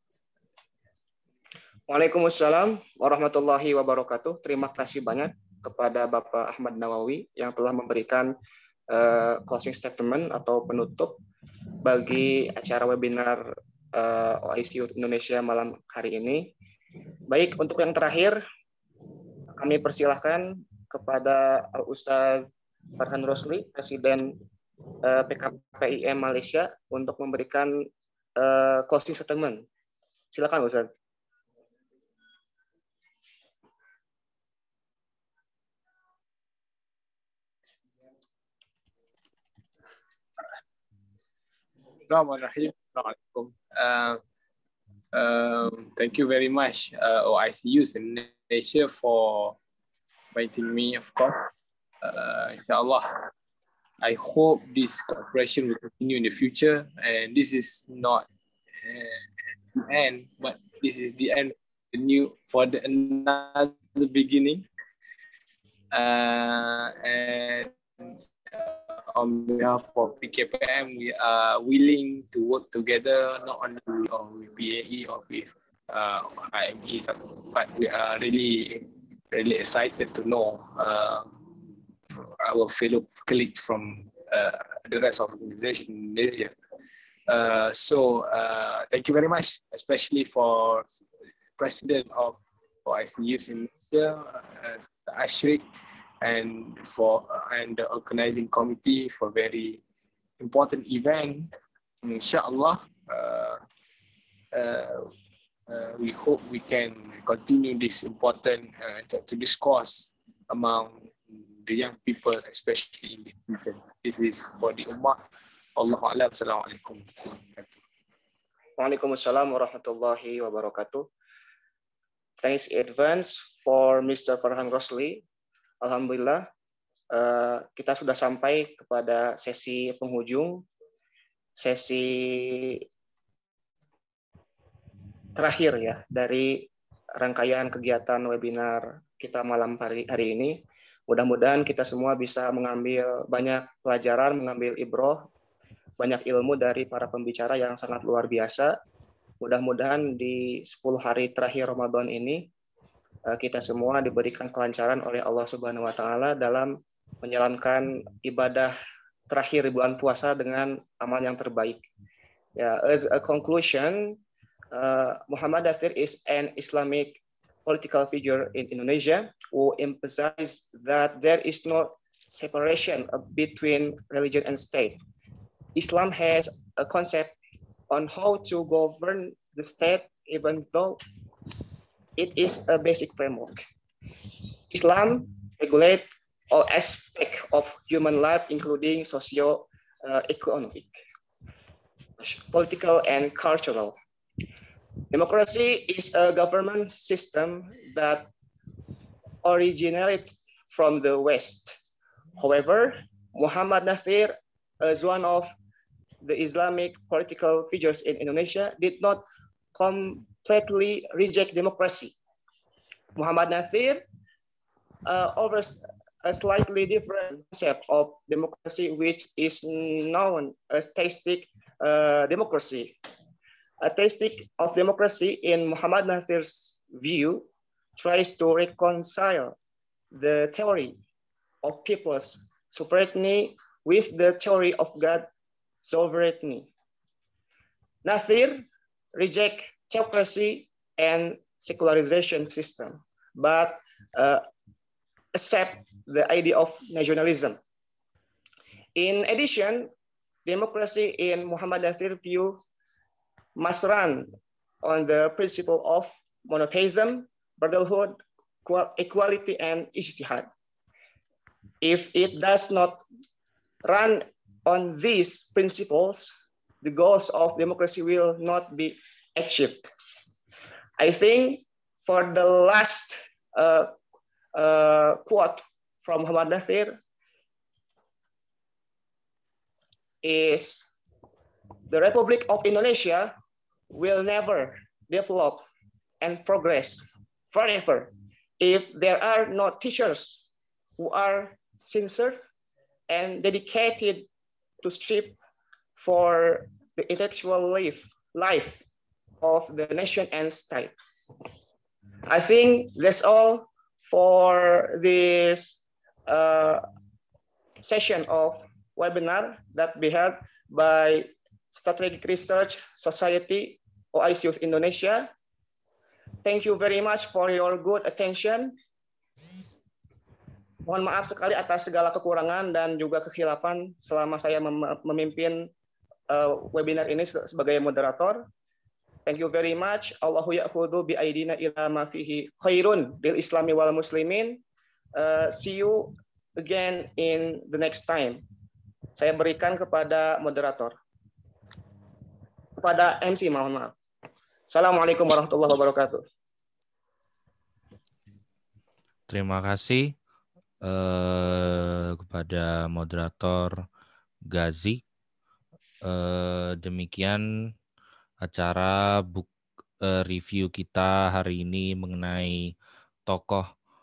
Waalaikumsalam warahmatullahi wabarakatuh. Terima kasih banyak kepada Bapak Ahmad Nawawi yang telah memberikan closing statement atau penutup bagi acara webinar OIC Indonesia malam hari ini. Baik, untuk yang terakhir kami persilahkan kepada Al-Ustaz Farhan Rosli, Presiden PKPIM Malaysia, untuk memberikan closing statement. Silakan Ustaz. Bismillahirrahmanirrahim. Assalamualaikum. Thank you very much, OICU Indonesia, for inviting me, of course. Inshallah, I hope this cooperation will continue in the future, and this is not the end, but this is the end for another beginning. And on behalf of PKPM, we are willing to work together, not only with PAE or with IME, but we are really excited to know our fellow colleagues from the rest of the organization in Indonesia. So thank you very much, especially for President of OICU in Indonesia, Ashrik, and the organizing committee for very important event. Inshallah, we hope we can continue this important to discourse among the young people, especially in this region. This is for the Ummah. Allahu a'lam. Assalamualaikum. Waalaikumsalam warahmatullahi wabarakatuh. Thanks in advance for Mr. Farhan Rosli. Alhamdulillah, kita sudah sampai kepada sesi penghujung, sesi terakhir ya dari rangkaian kegiatan webinar kita malam hari ini. Mudah-mudahan kita semua bisa mengambil banyak pelajaran, mengambil ibroh, banyak ilmu dari para pembicara yang sangat luar biasa. Mudah-mudahan di 10 hari terakhir Ramadan ini kita semua diberikan kelancaran oleh Allah Subhanahu wa taala dalam menjalankan ibadah terakhir bulan puasa dengan amal yang terbaik. As a conclusion, Muhammad Nasir is an Islamic political figure in Indonesia who emphasized that there is no separation between religion and state. Islam has a concept on how to govern the state, even though it is a basic framework. Islam regulates all aspects of human life, including socio-economic, political, and cultural. Democracy is a government system that originated from the West. However, Muhammad Nasir, as one of the Islamic political figures in Indonesia, did not completely reject democracy. Muhammad Nasir offers a slightly different concept of democracy, which is known as theistic democracy. A theistic of democracy, in Muhammad Nasir's view, tries to reconcile the theory of people's sovereignty with the theory of God's sovereignty. Nasir reject theocracy and secularization system, but accept the idea of nationalism. In addition, democracy in Muhammad Nasir view must run on the principle of monotheism, brotherhood, equality, and ijtihad. If it does not run on these principles, the goals of democracy will not be achieved. I think for the last quote from Muhammad Nasir is, the Republic of Indonesia will never develop and progress forever if there are no teachers who are sincere and dedicated to strive for the intellectual life of the nation and state. I think that's all for this session of webinar that we held by Strategic Research Society OICU Indonesia. Thank you very much for your good attention. Mohon maaf sekali atas segala kekurangan dan juga kekhilafan selama saya memimpin webinar ini sebagai moderator. Thank you very much. Allahu ya'khudhu bi aidina ila ma fihi khairun lil islami wal muslimin. See you again in the next time. Saya berikan kepada moderator. Kepada MC, mohon maaf. Assalamualaikum warahmatullahi wabarakatuh. Terima kasih kepada moderator Gazi. Demikian acara review kita hari ini mengenai tokoh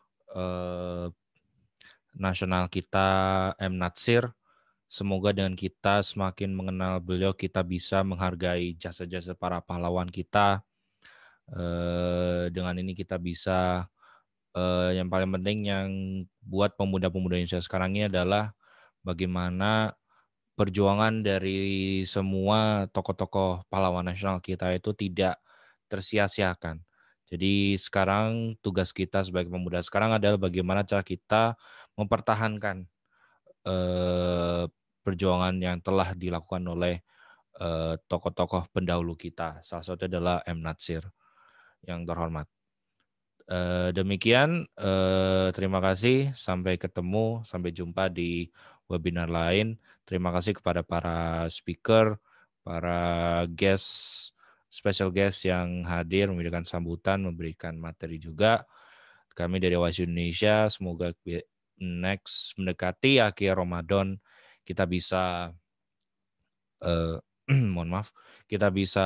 nasional kita M. Natsir. Semoga dengan kita semakin mengenal beliau, kita bisa menghargai jasa-jasa para pahlawan kita. Dengan ini kita bisa, yang paling penting yang buat pemuda-pemuda Indonesia sekarang ini adalah bagaimana perjuangan dari semua tokoh-tokoh pahlawan nasional kita itu tidak tersia-siakan. Jadi sekarang tugas kita sebagai pemuda sekarang adalah bagaimana cara kita mempertahankan perjuangan yang telah dilakukan oleh tokoh-tokoh pendahulu kita. Salah satunya adalah M. Natsir yang terhormat. Demikian, terima kasih. Sampai ketemu, sampai jumpa di webinar lain. Terima kasih kepada para speaker, para guest, special guest yang hadir, memberikan sambutan, memberikan materi juga. Kami dari OICU Indonesia, semoga next mendekati akhir Ramadan, kita bisa, mohon maaf, kita bisa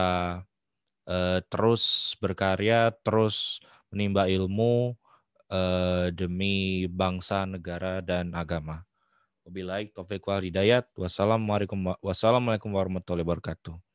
terus berkarya, terus menimba ilmu demi bangsa, negara, dan agama. Wabillahi taufiq wal hidayat. Wassalamualaikum warahmatullahi wabarakatuh.